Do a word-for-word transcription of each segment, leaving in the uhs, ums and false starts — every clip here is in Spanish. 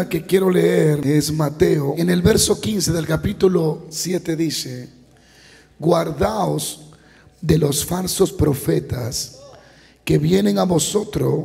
Biblia que quiero leer es Mateo. En el verso quince del capítulo siete dice: guardaos de los falsos profetas que vienen a vosotros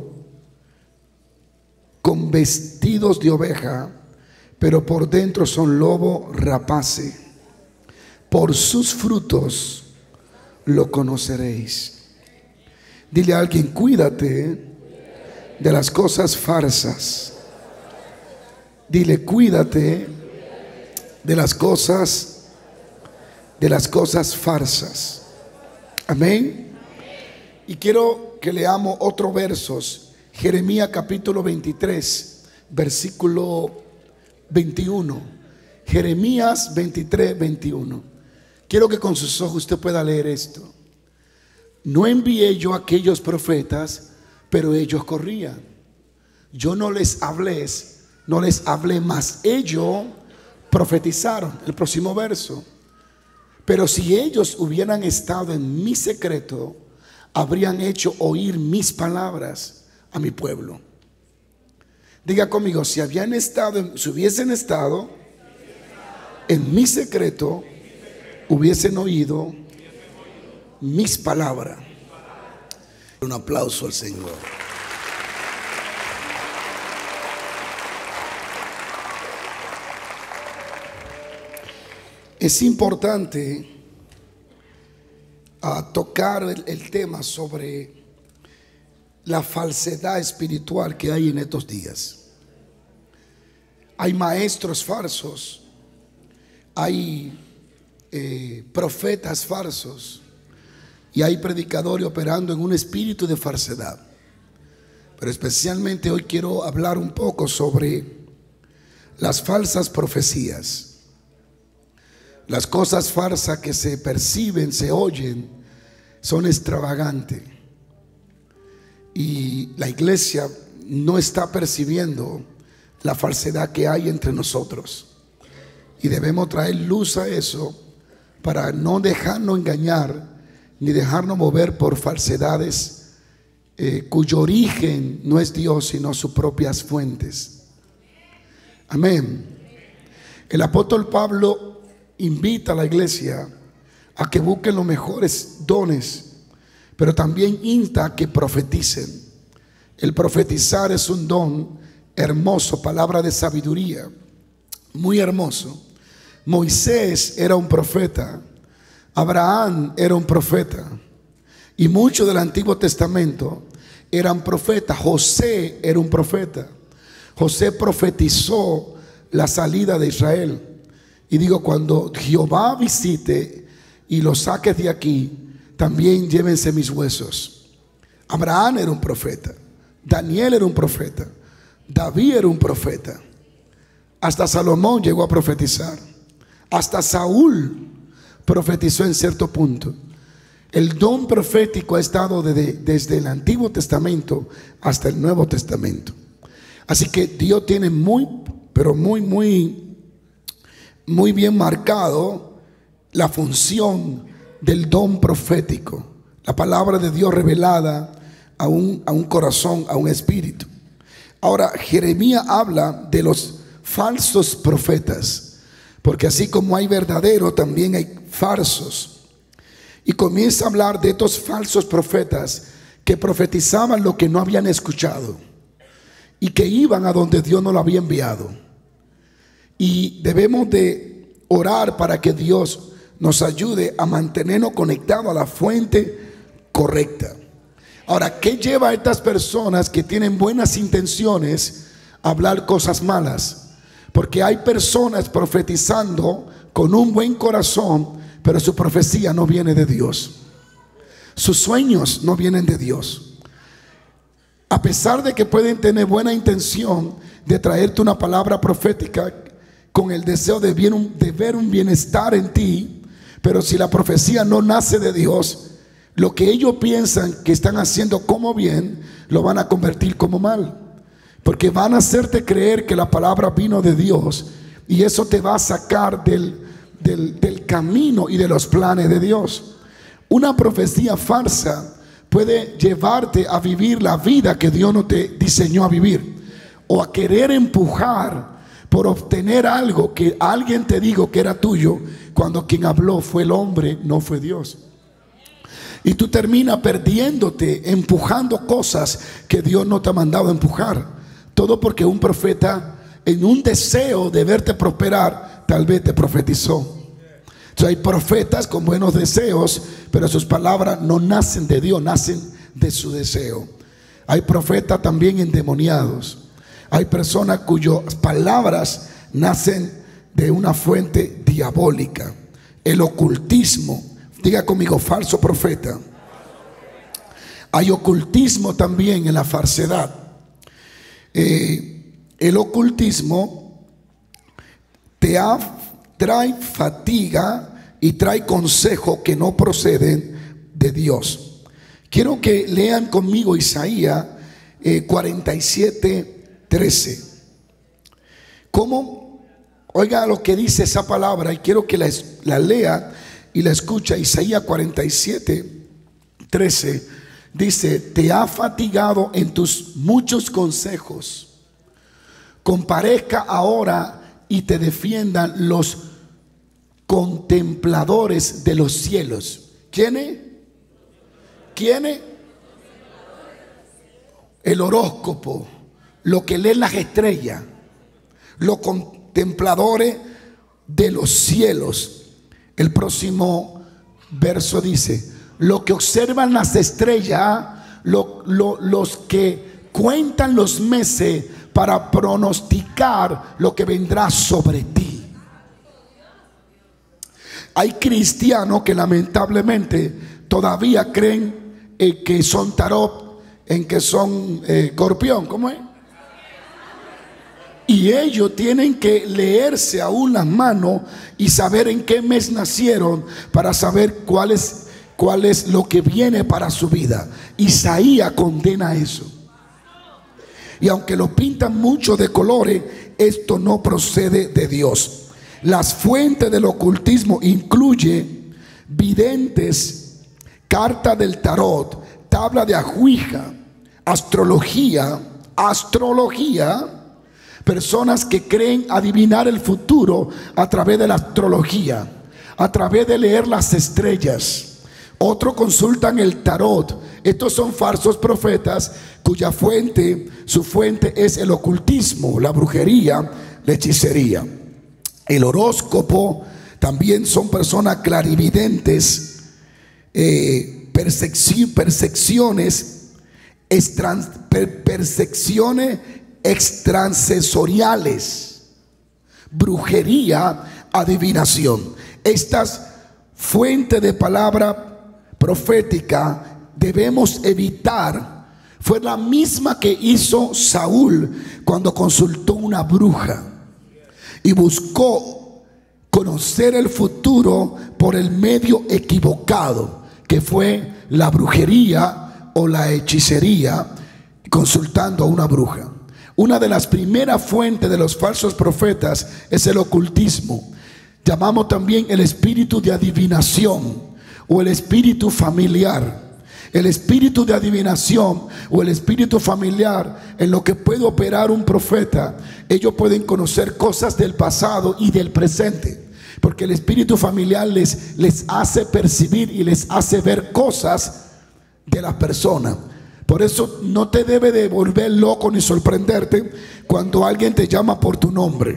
con vestidos de oveja, pero por dentro son lobo rapaces. Por sus frutos lo conoceréis. Dile a alguien: cuídate de las cosas falsas. Dile: cuídate de las cosas de las cosas falsas. Amén. Y quiero que leamos otros versos. Jeremías capítulo veintitrés, versículo veintiuno. Jeremías veintitrés, veintiuno. Quiero que con sus ojos usted pueda leer esto. No envié yo a aquellos profetas, pero ellos corrían. Yo no les hablé, no les hablé más. Ellos profetizaron. El próximo verso. Pero si ellos hubieran estado en mi secreto, habrían hecho oír mis palabras a mi pueblo. Diga conmigo: si habían estado, si hubiesen estado en mi secreto, hubiesen oído mis palabras. Un aplauso al Señor. Es importante uh, tocar el, el tema sobre la falsedad espiritual que hay en estos días. Hay maestros falsos, hay eh, profetas falsos, y hay predicadores operando en un espíritu de falsedad. Pero especialmente hoy quiero hablar un poco sobre las falsas profecías. Las cosas falsas que se perciben, se oyen, son extravagantes. Y la iglesia no está percibiendo la falsedad que hay entre nosotros. Y debemos traer luz a eso para no dejarnos engañar, ni dejarnos mover por falsedades eh, cuyo origen no es Dios, sino sus propias fuentes. Amén. El apóstol Pablo invita a la iglesia a que busquen los mejores dones, pero también insta a que profeticen. El profetizar es un don hermoso, palabra de sabiduría, muy hermoso. Moisés era un profeta, Abraham era un profeta, y muchos del Antiguo Testamento eran profetas. José era un profeta. José profetizó la salida de Israel. Y digo, cuando Jehová visite y los saques de aquí, también llévense mis huesos. Abraham era un profeta, Daniel era un profeta, David era un profeta, hasta Salomón llegó a profetizar, hasta Saúl profetizó en cierto punto. El don profético ha estado desde, desde el Antiguo Testamento hasta el Nuevo Testamento. Así que Dios tiene muy, pero muy, muy muy bien marcado la función del don profético, la palabra de Dios revelada a un, a un corazón, a un espíritu. Ahora, Jeremías habla de los falsos profetas, porque así como hay verdaderos, también hay falsos. Y comienza a hablar de estos falsos profetas que profetizaban lo que no habían escuchado y que iban a donde Dios no lo había enviado. Y debemos de orar para que Dios nos ayude a mantenernos conectados a la fuente correcta. Ahora, ¿qué lleva a estas personas que tienen buenas intenciones a hablar cosas malas? Porque hay personas profetizando con un buen corazón, pero su profecía no viene de Dios. Sus sueños no vienen de Dios. A pesar de que pueden tener buena intención de traerte una palabra profética con el deseo de, bien, de ver un bienestar en ti, pero si la profecía no nace de Dios, lo que ellos piensan que están haciendo como bien, lo van a convertir como mal, porque van a hacerte creer que la palabra vino de Dios, y eso te va a sacar del, del, del camino y de los planes de Dios. Una profecía falsa puede llevarte a vivir la vida que Dios no te diseñó a vivir, o a querer empujar por obtener algo que alguien te dijo que era tuyo, cuando quien habló fue el hombre, no fue Dios. Y tú terminas perdiéndote, empujando cosas que Dios no te ha mandado a empujar. Todo porque un profeta, en un deseo de verte prosperar, tal vez te profetizó. Entonces hay profetas con buenos deseos, pero sus palabras no nacen de Dios, nacen de su deseo. Hay profetas también endemoniados. Hay personas cuyas palabras nacen de una fuente diabólica. El ocultismo, diga conmigo, falso profeta. Hay ocultismo también en la falsedad. Eh, el ocultismo te ha, trae fatiga y trae consejos que no proceden de Dios. Quiero que lean conmigo Isaías eh, cuarenta y siete, trece. ¿Cómo? Oiga lo que dice esa palabra y quiero que la, la lea y la escucha. Isaías cuarenta y siete, trece dice: te ha fatigado en tus muchos consejos, comparezca ahora y te defiendan los contempladores de los cielos. ¿Quiénes? ¿Quiénes? El horóscopo, lo que leen las estrellas, los contempladores de los cielos. El próximo verso dice: lo que observan las estrellas, lo, lo, los que cuentan los meses para pronosticar lo que vendrá sobre ti. Hay cristianos que lamentablemente todavía creen eh, que son tarot, en que son eh, escorpión, ¿cómo es? Y ellos tienen que leerse aún las manos y saber en qué mes nacieron para saber cuál es, cuál es lo que viene para su vida. Isaías condena eso. Y aunque lo pintan mucho de colores, esto no procede de Dios. Las fuentes del ocultismo incluyen videntes, carta del tarot, tabla de ajuija, astrología, astrología, personas que creen adivinar el futuro a través de la astrología, a través de leer las estrellas. Otros consultan el tarot. Estos son falsos profetas cuya fuente, su fuente es el ocultismo, la brujería, la hechicería. El horóscopo también son personas clarividentes, eh, percepci- percepciones, extrans, per, percepciones extrasensoriales, brujería, adivinación. Estas fuentes de palabra profética debemos evitar. Fue la misma que hizo Saúl cuando consultó una bruja y buscó conocer el futuro por el medio equivocado, que fue la brujería o la hechicería, consultando a una bruja. Una de las primeras fuentes de los falsos profetas es el ocultismo. Llamamos también el espíritu de adivinación o el espíritu familiar. El espíritu de adivinación o el espíritu familiar, en lo que puede operar un profeta, ellos pueden conocer cosas del pasado y del presente, porque el espíritu familiar les, les hace percibir y les hace ver cosas de las personas. Por eso no te debe de volver loco ni sorprenderte cuando alguien te llama por tu nombre,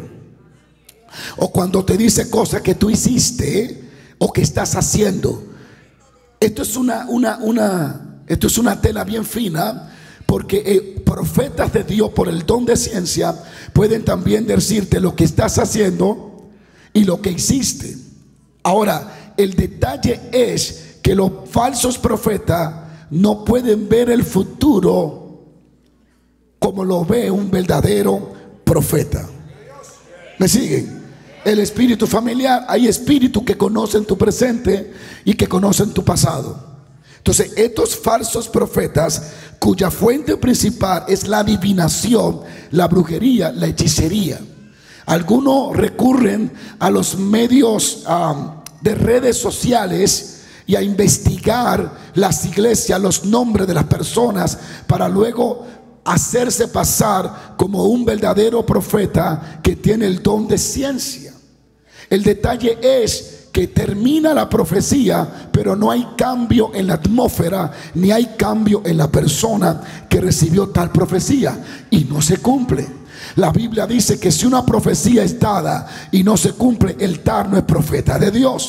o cuando te dice cosas que tú hiciste o que estás haciendo. Esto es una, una, una, esto es una tela bien fina, porque eh, profetas de Dios por el don de ciencia pueden también decirte lo que estás haciendo y lo que hiciste. Ahora, el detalle es que los falsos profetas no pueden ver el futuro como lo ve un verdadero profeta. ¿Me siguen? El espíritu familiar, hay espíritus que conocen tu presente y que conocen tu pasado. Entonces, estos falsos profetas, cuya fuente principal es la adivinación, la brujería, la hechicería, algunos recurren a los medios um, de redes sociales y a investigar las iglesias, los nombres de las personas, para luego hacerse pasar como un verdadero profeta que tiene el don de ciencia. El detalle es que termina la profecía, pero no hay cambio en la atmósfera, ni hay cambio en la persona que recibió tal profecía, y no se cumple. La Biblia dice que si una profecía es dada y no se cumple, el tal no es profeta de Dios.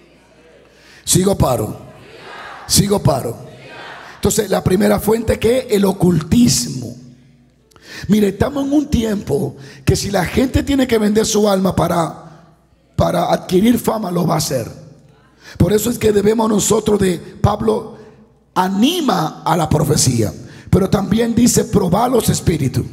Sigo paro. Sigo paro. Entonces, la primera fuente, que es el ocultismo. Mire, estamos en un tiempo que si la gente tiene que vender su alma para, para adquirir fama, lo va a hacer. Por eso es que debemos nosotros de, Pablo anima a la profecía, pero también dice probar los espíritus,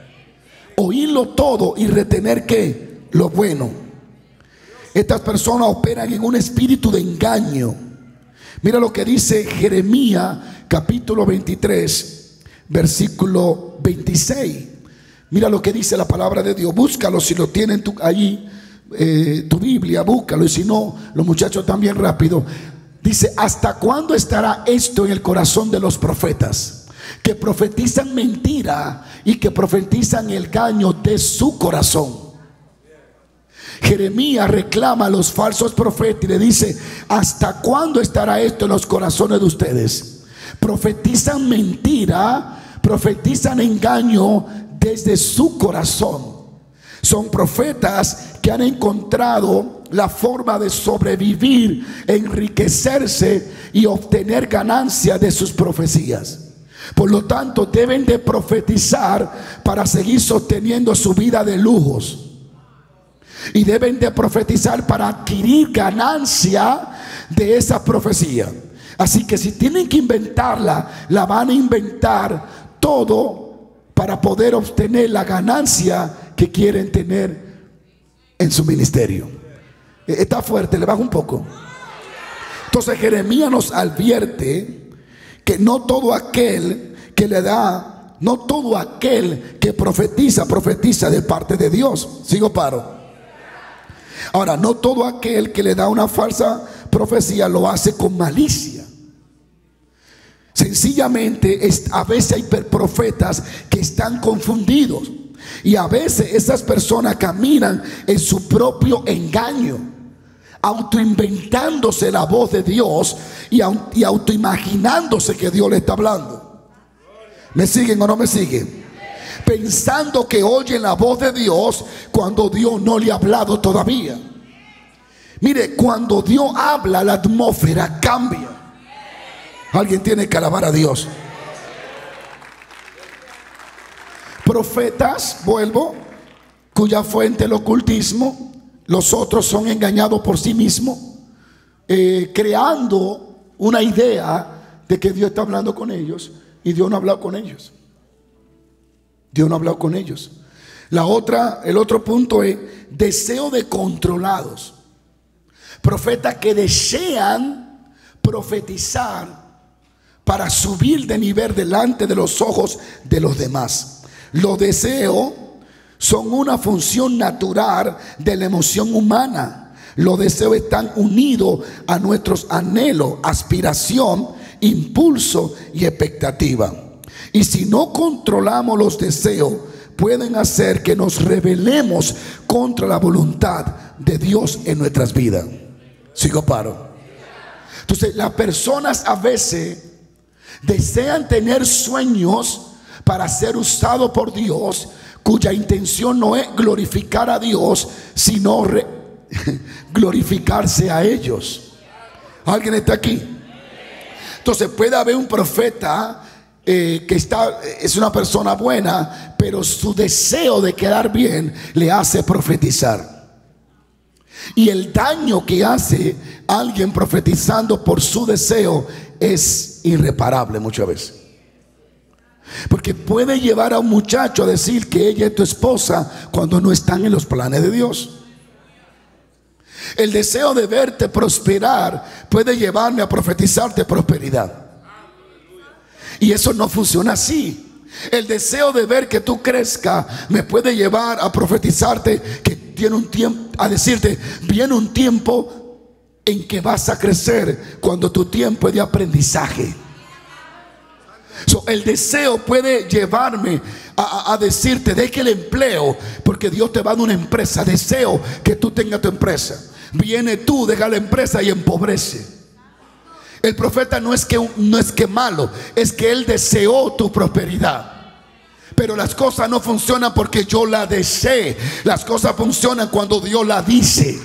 oírlo todo y retener ¿qué? Lo bueno. Estas personas operan en un espíritu de engaño. Mira lo que dice Jeremías capítulo veintitrés versículo veintiséis. Mira lo que dice la palabra de Dios. Búscalo si lo tienen tu, allí eh, tu Biblia, búscalo, y si no, los muchachos también rápido. Dice: ¿hasta cuándo estará esto en el corazón de los profetas, que profetizan mentira y que profetizan el engaño de su corazón? Jeremías reclama a los falsos profetas y le dice: ¿hasta cuándo estará esto en los corazones de ustedes? Profetizan mentira, profetizan engaño desde su corazón. Son profetas que han encontrado la forma de sobrevivir, enriquecerse y obtener ganancia de sus profecías. Por lo tanto, deben de profetizar para seguir sosteniendo su vida de lujos. Y deben de profetizar para adquirir ganancia de esa profecía. Así que si tienen que inventarla, la van a inventar todo para poder obtener la ganancia que quieren tener en su ministerio. Está fuerte, le bajo un poco. Entonces Jeremías nos advierte que no todo aquel que le da, no todo aquel que profetiza, profetiza de parte de Dios. Sigo paro. Ahora, no todo aquel que le da una falsa profecía lo hace con malicia. Sencillamente es, a veces hay profetas que están confundidos, y a veces esas personas caminan en su propio engaño, autoinventándose la voz de Dios y, y autoimaginándose que Dios le está hablando. ¿Me siguen o no me siguen? Pensando que oyen la voz de Dios cuando Dios no le ha hablado todavía. Mire, cuando Dios habla, la atmósfera cambia. Alguien tiene que alabar a Dios. Profetas, vuelvo, cuya fuente es el ocultismo. Los otros son engañados por sí mismos, eh, creando una idea de que Dios está hablando con ellos, y Dios no ha hablado con ellos. Dios no ha hablado con ellos. La otra, el otro punto es deseo de controlados. Profetas que desean profetizar para subir de nivel delante de los ojos de los demás. Los deseos son una función natural de la emoción humana. Los deseos están unidos a nuestros anhelos, aspiración, impulso y expectativa. Y si no controlamos los deseos, pueden hacer que nos rebelemos contra la voluntad de Dios en nuestras vidas. Sigo paro. Entonces, las personas a veces desean tener sueños para ser usados por Dios, cuya intención no es glorificar a Dios, sino re glorificarse a ellos. ¿Alguien está aquí? Entonces puede haber un profeta eh, que está, es una persona buena, pero su deseo de quedar bien le hace profetizar. Y el daño que hace alguien profetizando por su deseo es irreparable muchas veces. Porque puede llevar a un muchacho a decir que ella es tu esposa cuando no están en los planes de Dios. El deseo de verte prosperar puede llevarme a profetizarte prosperidad. Y eso no funciona así. El deseo de ver que tú crezcas me puede llevar a profetizarte que tiene un tiempo, a decirte, viene un tiempo en que vas a crecer, cuando tu tiempo es de aprendizaje. So, el deseo puede llevarme a, a, a decirte, deje el empleo, porque Dios te va a dar una empresa. Deseo que tú tengas tu empresa. Viene tú, deja la empresa y empobrece. El profeta no es que, no es que malo, es que él deseó tu prosperidad. Pero las cosas no funcionan porque yo la deseé. Las cosas funcionan cuando Dios la dice.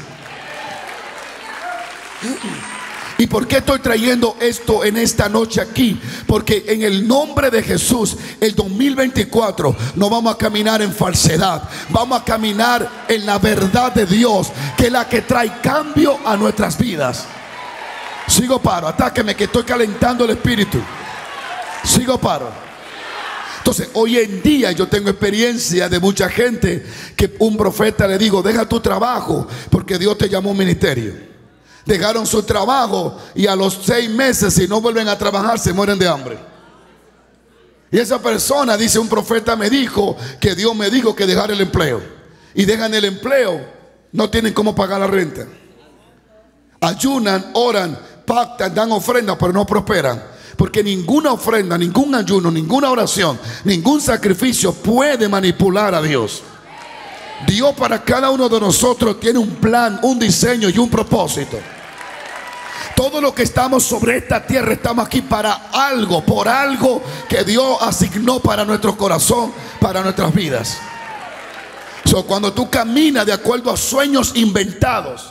¿Y por qué estoy trayendo esto en esta noche aquí? Porque en el nombre de Jesús, el dos mil veinticuatro no vamos a caminar en falsedad. Vamos a caminar en la verdad de Dios, que es la que trae cambio a nuestras vidas. Sigo paro, atáqueme que estoy calentando el espíritu. Sigo paro. Entonces, hoy en día yo tengo experiencia de mucha gente que un profeta le digo, deja tu trabajo porque Dios te llamó a un ministerio. Dejaron su trabajo y a los seis meses, si no vuelven a trabajar, se mueren de hambre. Y esa persona dice, un profeta me dijo que Dios me dijo que dejar el empleo. Y dejan el empleo, no tienen cómo pagar la renta. Ayunan, oran, pactan, dan ofrendas, pero no prosperan. Porque ninguna ofrenda, ningún ayuno, ninguna oración, ningún sacrificio puede manipular a Dios. Dios para cada uno de nosotros tiene un plan, un diseño y un propósito. Todo lo que estamos sobre esta tierra, estamos aquí para algo, por algo que Dios asignó para nuestro corazón, para nuestras vidas. So, cuando tú caminas de acuerdo a sueños inventados,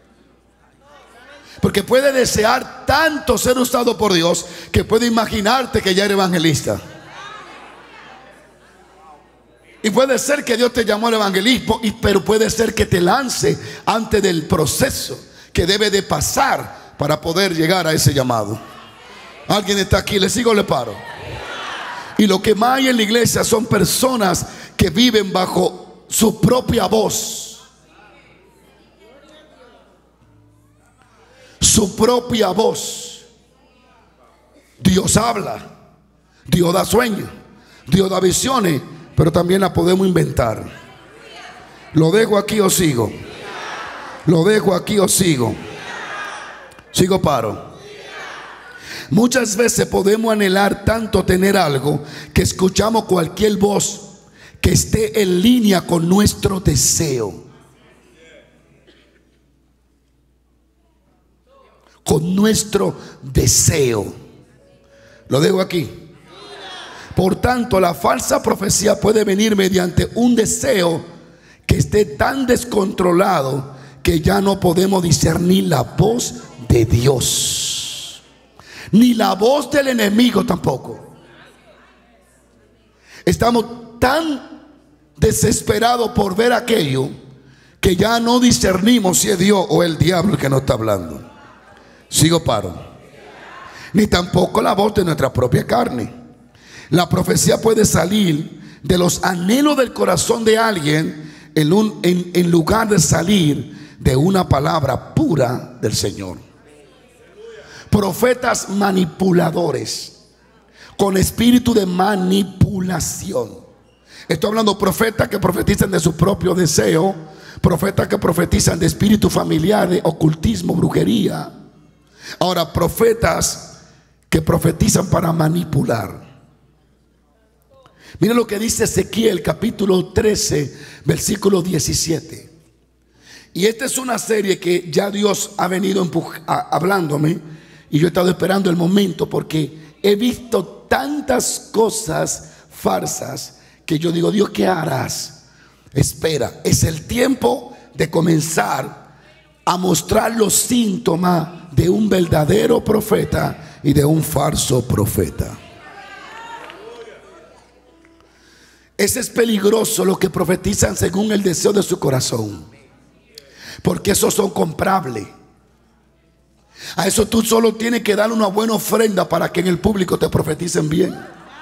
porque puede desear tanto ser usado por Dios que puede imaginarte que ya eres evangelista. Y puede ser que Dios te llamó al evangelismo, pero puede ser que te lance antes del proceso que debe de pasar para poder llegar a ese llamado. ¿Alguien está aquí? ¿Le sigo o le paro? Y lo que más hay en la iglesia son personas que viven bajo su propia voz. Su propia voz. Dios habla, Dios da sueños, Dios da visiones, pero también la podemos inventar. Lo dejo aquí o sigo. Lo dejo aquí o sigo. Sigo paro. Muchas veces podemos anhelar tanto tener algo que escuchamos cualquier voz que esté en línea con nuestro deseo. Con nuestro deseo. Lo dejo aquí. Por tanto, la falsa profecía puede venir mediante un deseo que esté tan descontrolado que ya no podemos discernir la voz de Dios, ni la voz del enemigo tampoco. Estamos tan desesperados por ver aquello que ya no discernimos si es Dios o el diablo el que nos está hablando. Sigo paro. Ni tampoco la voz de nuestra propia carne. La profecía puede salir de los anhelos del corazón de alguien en, un, en, en lugar de salir de una palabra pura del Señor. Profetas manipuladores con espíritu de manipulación. Estoy hablando de profetas que profetizan de su propio deseo, profetas que profetizan de espíritu familiar, de ocultismo, brujería. Ahora, profetas que profetizan para manipular. Miren lo que dice Ezequiel capítulo trece, versículo diecisiete. Y esta es una serie que ya Dios ha venido hablándome. Y yo he estado esperando el momento porque he visto tantas cosas falsas que yo digo, Dios, ¿qué harás? Espera, es el tiempo de comenzar a mostrar los síntomas de un verdadero profeta y de un falso profeta. Ese es peligroso, lo que profetizan según el deseo de su corazón, porque esos son comprables. A eso tú solo tienes que dar una buena ofrenda para que en el público te profeticen bien.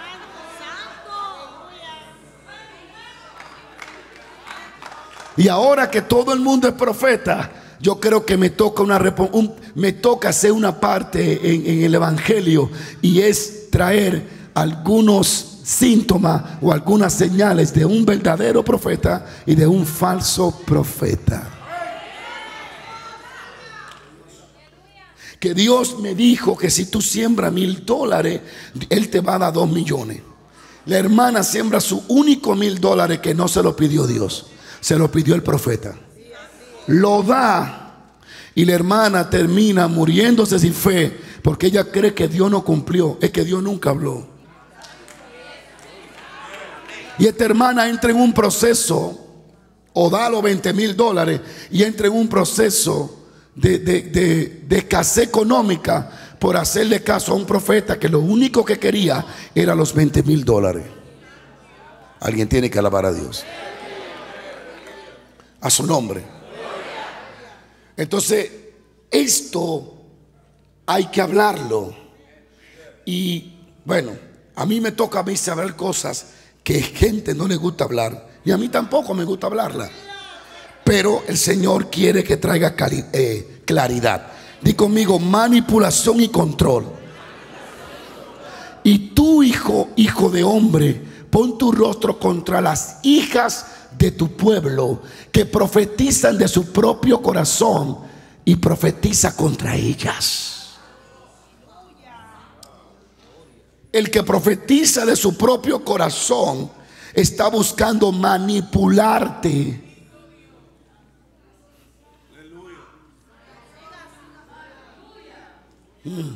Y ahora que todo el mundo es profeta, yo creo que me toca, una, un, me toca hacer una parte en, en el evangelio, y es traer algunos síntomas o algunas señales de un verdadero profeta y de un falso profeta. que Dios me dijo que si tú siembras mil dólares, Él te va a dar dos millones. La hermana siembra su único mil dólares que no se lo pidió Dios, se lo pidió el profeta. Lo da y la hermana termina muriéndose sin fe porque ella cree que Dios no cumplió, es que Dios nunca habló. Y esta hermana entra en un proceso, o da los veinte mil dólares y entra en un proceso de, de, de, de escasez económica por hacerle caso a un profeta que lo único que quería era los veinte mil dólares. Alguien tiene que alabar a Dios, a su nombre. Entonces esto hay que hablarlo. Y bueno, a mí me toca a mí saber cosas que gente no le gusta hablar, y a mí tampoco me gusta hablarla, pero el Señor quiere que traiga cali- eh, claridad. Di conmigo: manipulación y control. Y tú, hijo, hijo de hombre, pon tu rostro contra las hijas de tu pueblo que profetizan de su propio corazón, y profetiza contra ellas. El que profetiza de su propio corazón está buscando manipularte. Mm.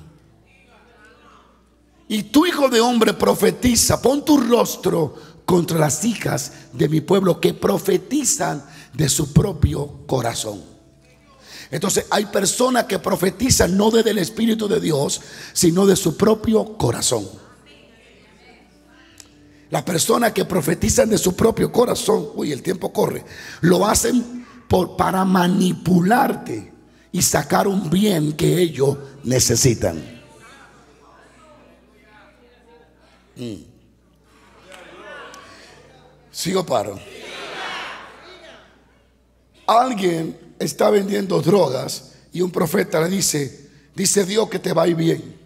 Y tu, hijo de hombre, profetiza, pon tu rostro contra las hijas de mi pueblo que profetizan de su propio corazón. Entonces hay personas que profetizan no desde el Espíritu de Dios, sino de su propio corazón. Las personas que profetizan de su propio corazón, uy, el tiempo corre, lo hacen por, para manipularte y sacar un bien que ellos necesitan. Mm. Sigo paro. Alguien está vendiendo drogas y un profeta le dice: dice Dios que te va a ir bien.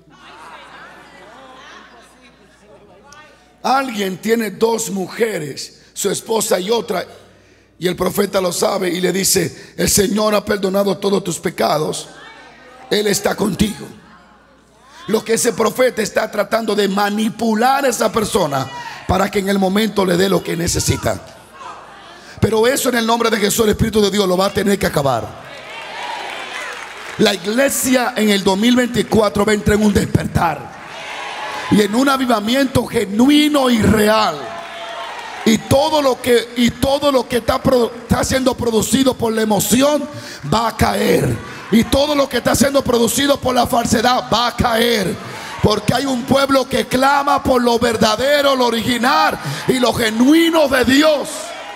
Alguien tiene dos mujeres, su esposa y otra, y el profeta lo sabe y le dice: el Señor ha perdonado todos tus pecados, Él está contigo. Lo que ese profeta está tratando de manipular a esa persona para que en el momento le dé lo que necesita. Pero eso, en el nombre de Jesús, el Espíritu de Dios lo va a tener que acabar. La iglesia en el dos mil veinticuatro va a entrar en un despertar y en un avivamiento genuino y real. Y todo lo que, y todo lo que está, está siendo producido por la emoción va a caer. Y todo lo que está siendo producido por la falsedad va a caer. Porque hay un pueblo que clama por lo verdadero, lo original y lo genuino de Dios.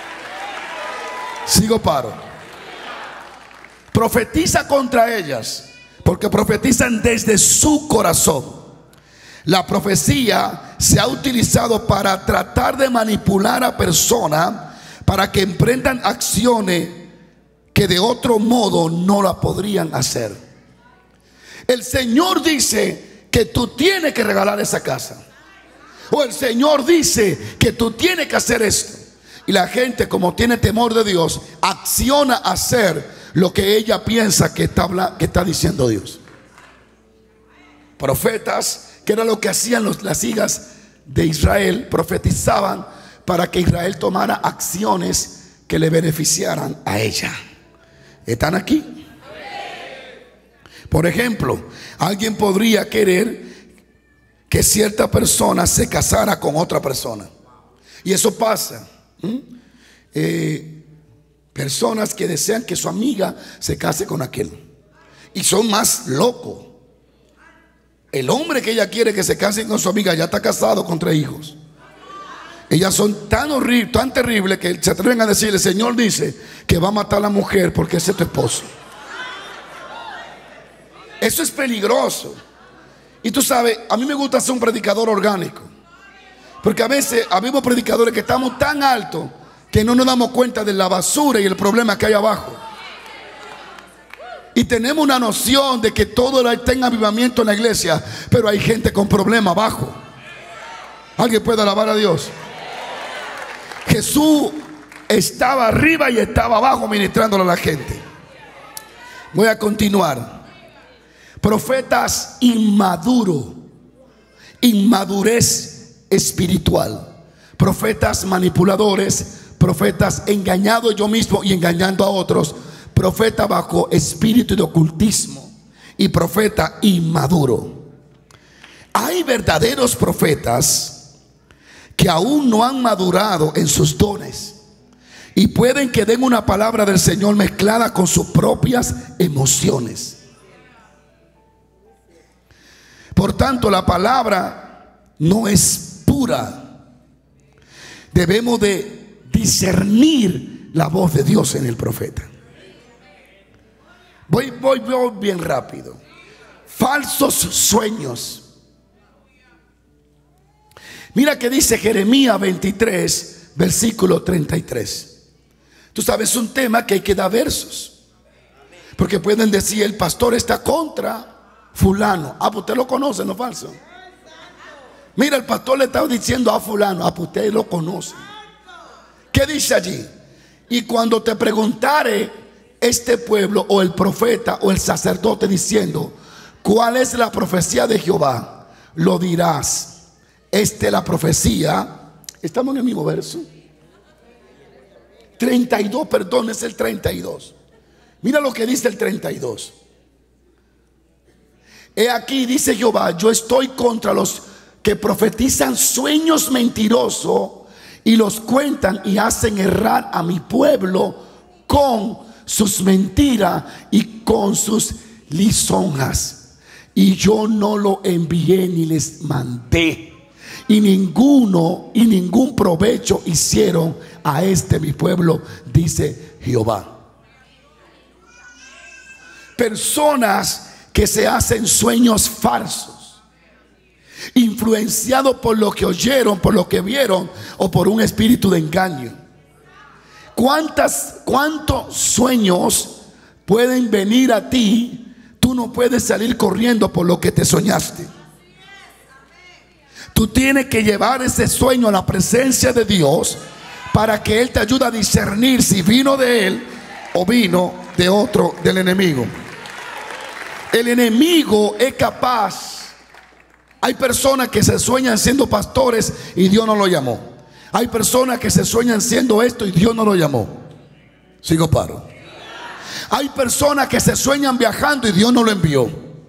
Sigo paro. Profetiza contra ellas, porque profetizan desde su corazón. La profecía se ha utilizado para tratar de manipular a personas para que emprendan acciones que de otro modo no la podrían hacer. El Señor dice que tú tienes que regalar esa casa, o el Señor dice que tú tienes que hacer esto, y la gente, como tiene temor de Dios, acciona a hacer lo que ella piensa que está, que está diciendo Dios. Profetas, que era lo que hacían los, las hijas de Israel, profetizaban para que Israel tomara acciones que le beneficiaran a ella. ¿Están aquí? Por ejemplo, alguien podría querer que cierta persona se casara con otra persona, y eso pasa. ¿Mm? Eh, personas que desean que su amiga se case con aquel, y son más locos. El hombre que ella quiere que se case con su amiga ya está casado con tres hijos. Ellas son tan horribles, tan terribles, que se atreven a decirle: el Señor dice que va a matar a la mujer porque ese es tu esposo. Eso es peligroso. Y tú sabes, a mí me gusta ser un predicador orgánico, porque a veces habemos predicadores que estamos tan altos que no nos damos cuenta de la basura y el problema que hay abajo. Y tenemos una noción de que todo está en avivamiento en la iglesia, pero hay gente con problemas abajo. ¿Alguien puede alabar a Dios? Jesús estaba arriba y estaba abajo ministrándole a la gente. Voy a continuar. profetas inmaduros, inmadurez espiritual, profetas manipuladores, profetas engañados yo mismo y engañando a otros, profeta bajo espíritu de ocultismo y profeta inmaduro. Hay verdaderos profetas que aún no han madurado en sus dones y pueden que den una palabra del Señor mezclada con sus propias emociones. Por tanto, la palabra no es pura. Debemos de discernir la voz de Dios en el profeta. Voy, voy, voy bien rápido. Falsos sueños. Mira que dice Jeremías veintitrés, versículo treinta y tres. Tú sabes, es un tema que hay que dar versos, porque pueden decir: el pastor está contra fulano. Ah, pues usted lo conoce, ¿no es falso? Mira, el pastor le está diciendo a fulano. Ah, pues usted lo conoce. ¿Qué dice allí? Y cuando te preguntare este pueblo o el profeta o el sacerdote diciendo: ¿cuál es la profecía de Jehová? Lo dirás: esta es la profecía. Estamos en el mismo verso. treinta y dos, perdón, es el treinta y dos. Mira lo que dice el treinta y dos. He aquí, dice Jehová, yo estoy contra los que profetizan sueños mentirosos y los cuentan y hacen errar a mi pueblo con sus mentiras y con sus lisonjas. Y yo no lo envié ni les mandé. Y ninguno y ningún provecho hicieron a este mi pueblo, dice Jehová. Personas que se hacen sueños falsos, influenciados por lo que oyeron, por lo que vieron o por un espíritu de engaño. ¿Cuántas, cuántos sueños pueden venir a ti? Tú no puedes salir corriendo por lo que te soñaste. Tú tienes que llevar ese sueño a la presencia de Dios para que Él te ayude a discernir si vino de Él o vino de otro, del enemigo. El enemigo es capaz. Hay personas que se sueñan siendo pastores y Dios no lo llamó. Hay personas que se sueñan siendo esto y Dios no lo llamó. Sigo paro. Hay personas que se sueñan viajando y Dios no lo envió.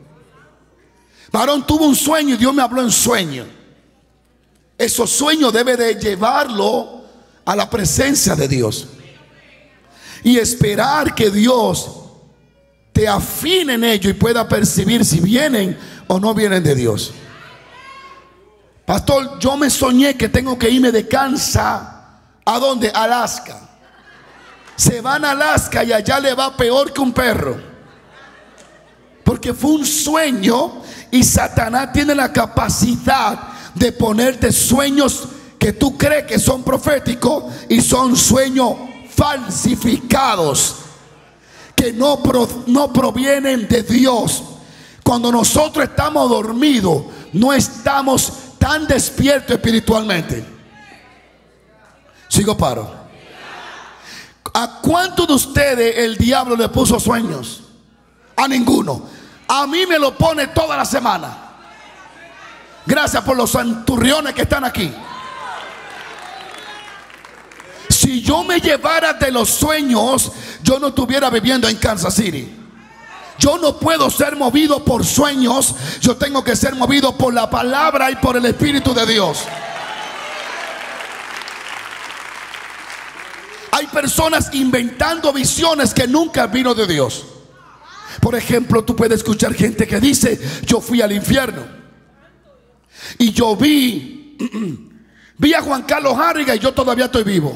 Varón tuvo un sueño y Dios me habló en sueño. Esos sueños debe de llevarlo a la presencia de Dios y esperar que Dios te afine en ello y pueda percibir si vienen o no vienen de Dios. Pastor, yo me soñé que tengo que irme de Kansas. ¿A dónde? Alaska. Se van a Alaska y allá le va peor que un perro, porque fue un sueño. Y Satanás tiene la capacidad de ponerte sueños que tú crees que son proféticos y son sueños falsificados que no, pro, no provienen de Dios. Cuando nosotros estamos dormidos, no estamos tan despiertos espiritualmente. Sigo paro. ¿A cuántos de ustedes el diablo le puso sueños? A ninguno. A mí me lo pone toda la semana. Gracias por los santurriones que están aquí. Si yo me llevara de los sueños, yo no estuviera viviendo en Kansas City. Yo no puedo ser movido por sueños. Yo tengo que ser movido por la palabra y por el Espíritu de Dios. Hay personas inventando visiones que nunca vino de Dios. Por ejemplo, tú puedes escuchar gente que dice: yo fui al infierno y yo vi vi a Juan Carlos Harriga y yo todavía estoy vivo.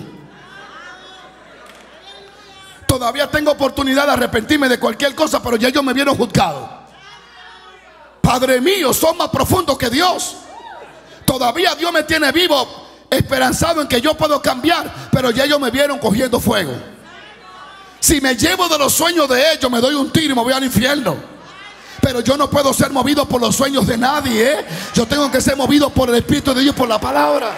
Todavía tengo oportunidad de arrepentirme de cualquier cosa, pero ya ellos me vieron juzgado. Padre mío, son más profundos que Dios. Todavía Dios me tiene vivo, esperanzado en que yo puedo cambiar, pero ya ellos me vieron cogiendo fuego. Si me llevo de los sueños de ellos, me doy un tiro y me voy al infierno. Pero yo no puedo ser movido por los sueños de nadie, ¿eh? Yo tengo que ser movido por el Espíritu de Dios, por la palabra.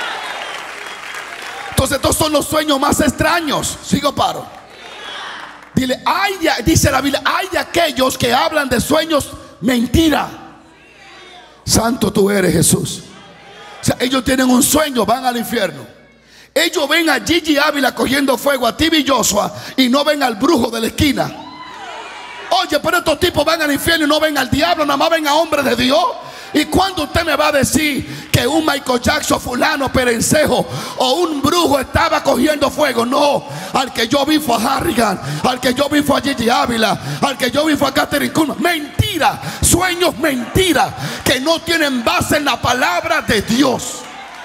Entonces estos son los sueños más extraños. Sigo paro. Dile, ay de, dice la Biblia, hay de aquellos que hablan de sueños mentira. Santo tú eres, Jesús. O sea, ellos tienen un sueño, van al infierno. Ellos ven a Gigi Ávila cogiendo fuego, a Tibi Joshua, y no ven al brujo de la esquina. Oye, pero estos tipos van al infierno y no ven al diablo, nada más ven a hombres de Dios. ¿Y cuándo usted me va a decir que un Michael Jackson fulano perencejo o un brujo estaba cogiendo fuego? No, al que yo vi fue a Harrigan, al que yo vi fue a Gigi Ávila, al que yo vi fue a Catherine Kuhlman. Mentira, sueños mentira que no tienen base en la palabra de Dios.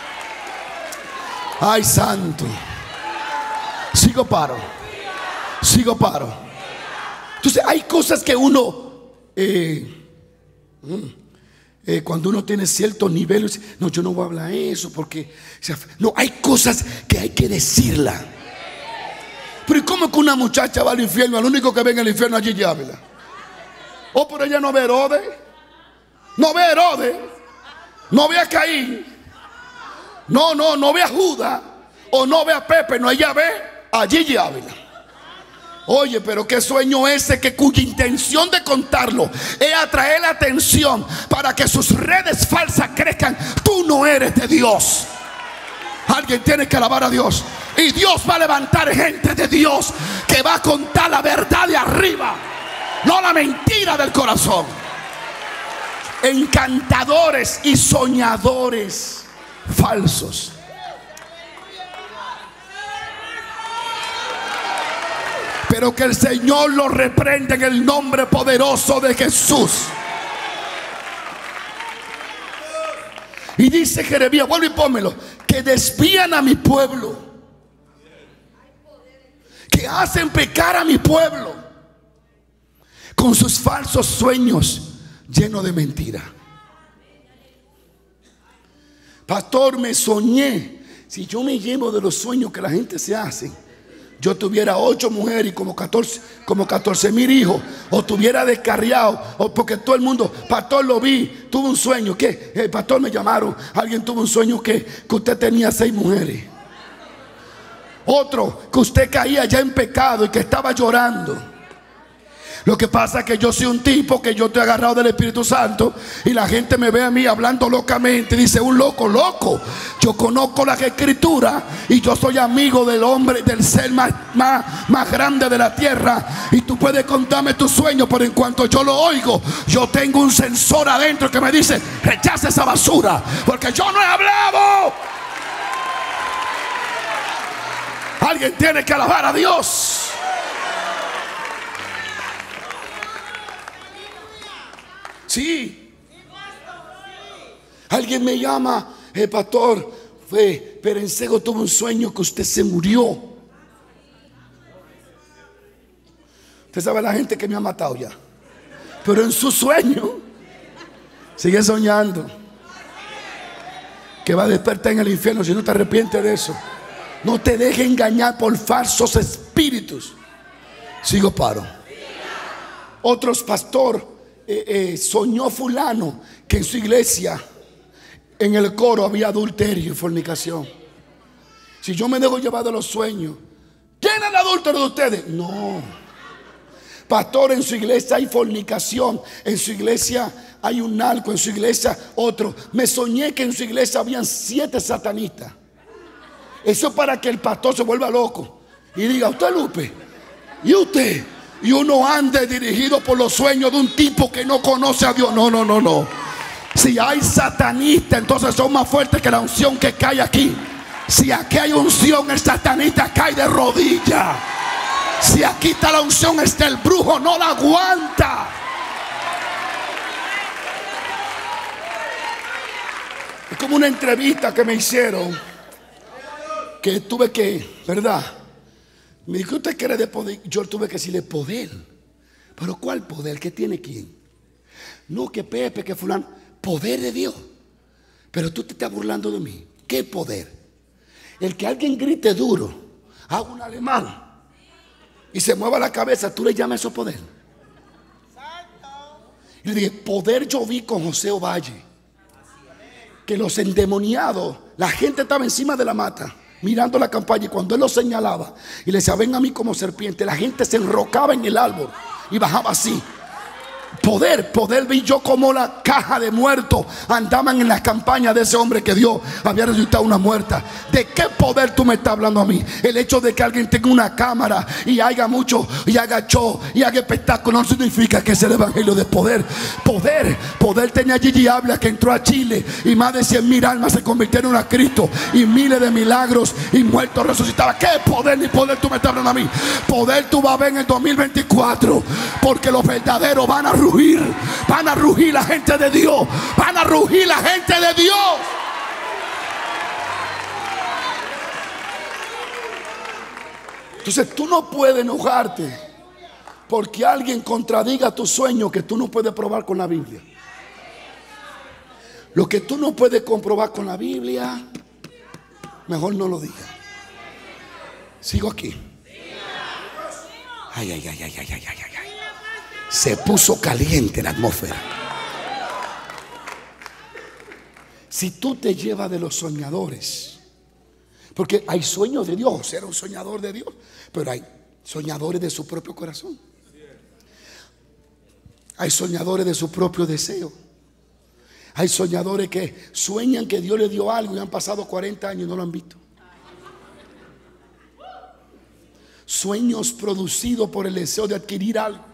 Ay, santo. Sigo paro. Sigo paro. Entonces hay cosas que uno eh, eh, cuando uno tiene ciertos niveles, no, yo no voy a hablar eso porque o sea, no, hay cosas que hay que decirla. Pero ¿y cómo que una muchacha va al infierno? Al único que ve en el infierno es Gigi Ávila. Oh, pero ella no ve a Herodes, no ve a Herodes, no ve a Caín, no, no, no ve a Judas, o no ve a Pepe, no, ella ve a Gigi Ávila. Oye, pero qué sueño ese que cuya intención de contarlo es atraer la atención para que sus redes falsas crezcan. Tú no eres de Dios. Alguien tiene que alabar a Dios. Y Dios va a levantar gente de Dios que va a contar la verdad de arriba, no la mentira del corazón. Encantadores y soñadores falsos. Pero que el Señor lo reprenda en el nombre poderoso de Jesús. Y dice Jeremías, vuelve y pónmelo, que desvían a mi pueblo, que hacen pecar a mi pueblo con sus falsos sueños llenos de mentira. Pastor, me soñé. Si yo me llevo de los sueños que la gente se hace, yo tuviera ocho mujeres y como catorce, como catorce mil hijos, o tuviera descarriado, o porque todo el mundo, pastor, lo vi, tuve un sueño, que el pastor me llamaron, alguien tuvo un sueño que, que usted tenía seis mujeres, otro que usted caía ya en pecado y que estaba llorando. Lo que pasa es que yo soy un tipo que yo estoy agarrado del Espíritu Santo y la gente me ve a mí hablando locamente. Dice, un loco, loco. Yo conozco las escrituras y yo soy amigo del hombre, del ser más, más, más grande de la tierra. Y tú puedes contarme tus sueños, pero en cuanto yo lo oigo, yo tengo un sensor adentro que me dice, rechaza esa basura, porque yo no he hablado. Alguien tiene que alabar a Dios. Sí. Alguien me llama, el pastor, fue, Perencejo tuvo un sueño que usted se murió. Usted sabe la gente que me ha matado ya, pero en su sueño sigue soñando que va a despertar en el infierno si no te arrepientes de eso. No te dejes engañar por falsos espíritus. Sigo paro. Otros pastor Eh, eh, soñó fulano que en su iglesia, en el coro, había adulterio y fornicación. Si yo me dejo llevar de los sueños, ¿quién es el adúltero de ustedes? No, pastor, en su iglesia hay fornicación, en su iglesia hay un narco, en su iglesia otro. Me soñé que en su iglesia habían siete satanistas. Eso para que el pastor se vuelva loco y diga, usted, Lupe, y usted, y uno ande dirigido por los sueños de un tipo que no conoce a Dios. No, no, no, no. Si hay satanistas, entonces son más fuertes que la unción que cae aquí. Si aquí hay unción, el satanista cae de rodillas. Si aquí está la unción, está el brujo, no la aguanta. Es como una entrevista que me hicieron, que tuve que, ¿verdad? Me dijo, ¿usted quiere de poder? Yo tuve que decirle poder. ¿Pero cuál poder? ¿Qué tiene quién? No, que Pepe, que fulano. Poder de Dios. Pero tú te estás burlando de mí. ¿Qué poder? El que alguien grite duro, haga un alemán y se mueva la cabeza, ¿tú le llamas eso poder? Y le dije, poder yo vi con José Ovalle, que los endemoniados, la gente estaba encima de la mata mirando la campaña, y cuando él lo señalaba y le decía, ven a mí como serpiente, la gente se enrocaba en el árbol y bajaba así. Poder, poder vi yo como la caja de muertos andaban en las campañas de ese hombre que Dios había resucitado una muerta. ¿De qué poder tú me estás hablando a mí? El hecho de que alguien tenga una cámara y haga mucho y haga show y haga espectáculo no significa que es el evangelio de poder. Poder, poder tenía Gigi Ávila, que entró a Chile y más de cien mil almas se convirtieron a Cristo y miles de milagros y muertos resucitaban. ¿Qué poder ni poder tú me estás hablando a mí? Poder tú vas a ver en el dos mil veinticuatro, porque los verdaderos van a rugir, van a rugir la gente de Dios, van a rugir la gente de Dios. Entonces tú no puedes enojarte porque alguien contradiga tu sueño que tú no puedes probar con la Biblia. Lo que tú no puedes comprobar con la Biblia, mejor no lo digas. Sigo aquí. Ay, ay, ay, ay, ay, ay, ay, ay. Se puso caliente la atmósfera. Si tú te llevas de los soñadores, porque hay sueños de Dios, era un soñador de Dios, pero hay soñadores de su propio corazón. Hay soñadores de su propio deseo. Hay soñadores que sueñan que Dios les dio algo y han pasado cuarenta años y no lo han visto. Sueños producidos por el deseo de adquirir algo.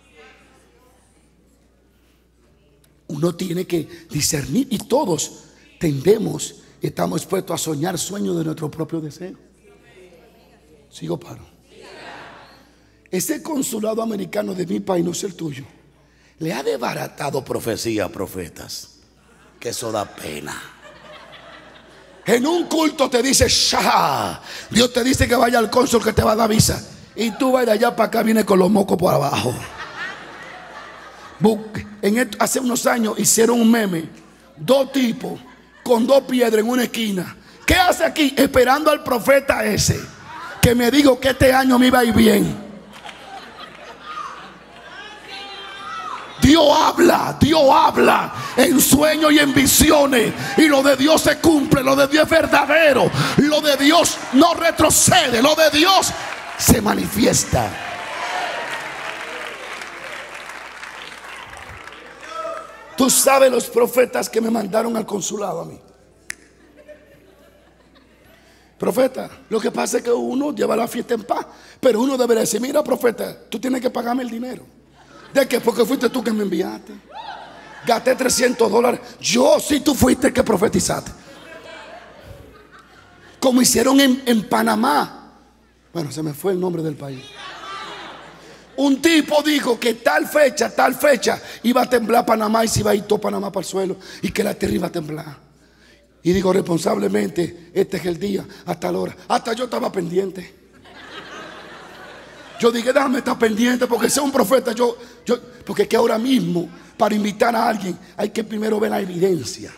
Uno tiene que discernir, y todos tendemos, estamos expuestos a soñar sueños de nuestro propio deseo. Sigo, paro. Ese consulado americano de mi país, no es el tuyo, le ha desbaratado profecía a profetas, que eso da pena. En un culto te dice, ¡shah! Dios te dice que vaya al cónsul que te va a dar visa, y tú vas de allá para acá, viene con los mocos por abajo. En esto, hace unos años hicieron un meme, dos tipos con dos piedras en una esquina. ¿Qué hace aquí? Esperando al profeta ese que me dijo que este año me iba a ir bien. Dios habla, Dios habla en sueños y en visiones, y lo de Dios se cumple, lo de Dios es verdadero, lo de Dios no retrocede, lo de Dios se manifiesta. Tú sabes los profetas que me mandaron al consulado a mí. Profeta, lo que pasa es que uno lleva la fiesta en paz, pero uno debería decir, mira profeta, tú tienes que pagarme el dinero. ¿De qué? Porque fuiste tú que me enviaste. Gasté trescientos dólares. Yo sí, tú fuiste el que profetizaste. Como hicieron en, en Panamá. Bueno, se me fue el nombre del país. Un tipo dijo que tal fecha, tal fecha iba a temblar Panamá y se iba a ir todo Panamá para el suelo y que la tierra iba a temblar. Y digo responsablemente, este es el día, hasta la hora. Hasta yo estaba pendiente. Yo dije, déjame estar pendiente porque sea un profeta. Yo, yo, porque que ahora mismo para invitar a alguien hay que primero ver la evidencia.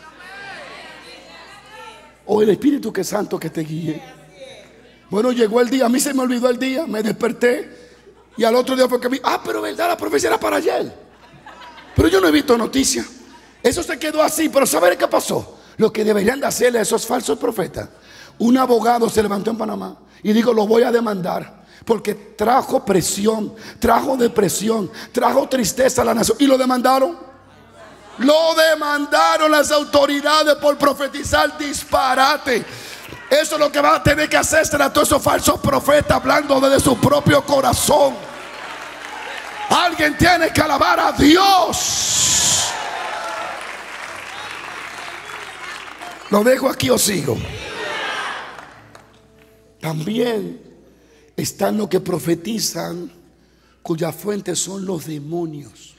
O el Espíritu que es santo que te guíe. Bueno, llegó el día, a mí se me olvidó el día, me desperté. Y al otro día fue que vi, ah, pero verdad, la profecía era para ayer. Pero yo no he visto noticias. Eso se quedó así, pero ¿saben qué pasó? Lo que deberían de hacerle a esos falsos profetas. Un abogado se levantó en Panamá y dijo, lo voy a demandar porque trajo presión, trajo depresión, trajo tristeza a la nación. Y lo demandaron. Lo demandaron las autoridades por profetizar disparate. Eso es lo que va a tener que hacerse a todos esos falsos profetas hablando desde su propio corazón. Alguien tiene que alabar a Dios. ¿Lo dejo aquí o sigo? También están los que profetizan cuya fuente son los demonios.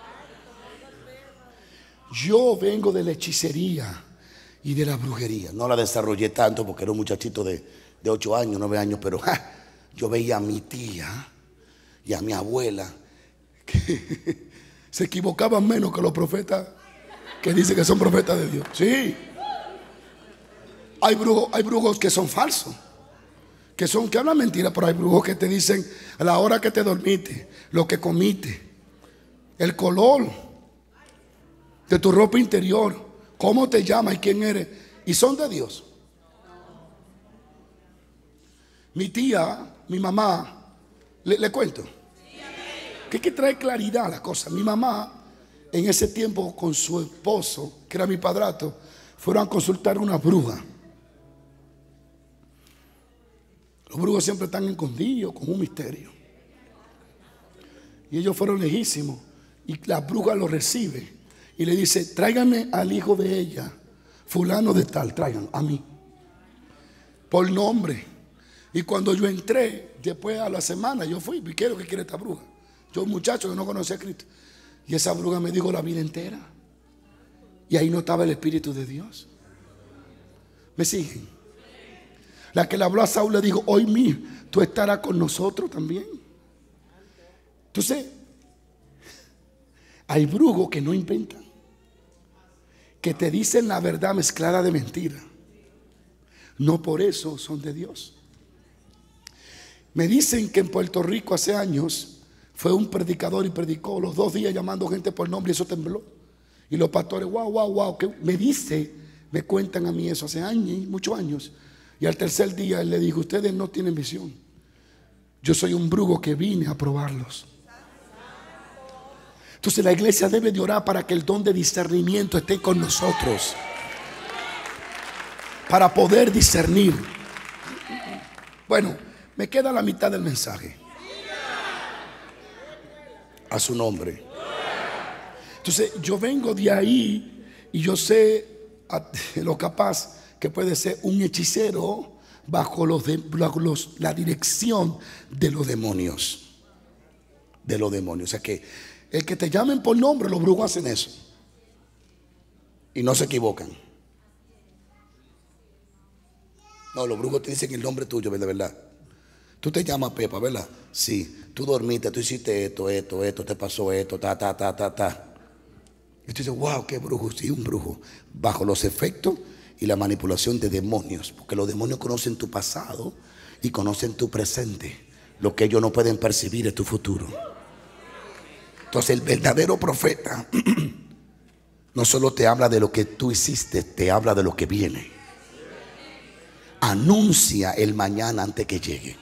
Yo vengo de la hechicería y de la brujería. No la desarrollé tanto porque era un muchachito de, de ocho años, nueve años, pero ja, yo veía a mi tía y a mi abuela que se equivocaban menos que los profetas que dicen que son profetas de Dios. Sí. Hay brujos, hay brujos que son falsos, que son, que hablan mentira, pero hay brujos que te dicen a la hora que te dormiste, lo que comiste, el color de tu ropa interior, cómo te llamas y quién eres, y son de Dios. Mi tía, mi mamá, le, le cuento, que hay que traer claridad a la cosa. Mi mamá, en ese tiempo con su esposo, que era mi padrastro, fueron a consultar a una bruja. Los brujos siempre están escondidos con un misterio. Y ellos fueron lejísimos. Y la bruja lo recibe y le dice: tráiganme al hijo de ella, fulano de tal, traigan a mí, por nombre. Y cuando yo entré, después a la semana, yo fui, ¿y qué es lo que quiere esta bruja? Yo, un muchacho que no conocía a Cristo. Y esa bruja me dijo la vida entera. Y ahí no estaba el Espíritu de Dios. ¿Me siguen? La que le habló a Saúl le dijo: hoy mismo tú estarás con nosotros también. Entonces, hay brujos que no inventan, que te dicen la verdad mezclada de mentira. No por eso son de Dios. Me dicen que en Puerto Rico hace años fue un predicador y predicó los dos días llamando gente por nombre y eso tembló. Y los pastores, wow, wow, wow, que me dice, me cuentan a mí eso hace años, muchos años. Y al tercer día él le dijo: ustedes no tienen visión. Yo soy un brujo que vine a probarlos. Entonces la iglesia debe de orar para que el don de discernimiento esté con nosotros, para poder discernir. Bueno, me queda la mitad del mensaje. A su nombre. Entonces yo vengo de ahí y yo sé lo capaz que puede ser un hechicero bajo, los de, bajo los, la dirección de los demonios. De los demonios. O sea que el que te llamen por nombre, los brujos hacen eso. Y no se equivocan. No, los brujos te dicen el nombre tuyo, de verdad. Tú te llamas Pepa, ¿verdad? Sí. Tú dormiste, tú hiciste esto, esto, esto, te pasó esto, ta, ta, ta, ta, ta. Y tú dices: wow, qué brujo. Sí, un brujo. Bajo los efectos y la manipulación de demonios. Porque los demonios conocen tu pasado y conocen tu presente. Lo que ellos no pueden percibir es tu futuro. Entonces el verdadero profeta no solo te habla de lo que tú hiciste, te habla de lo que viene. Anuncia el mañana antes que llegue.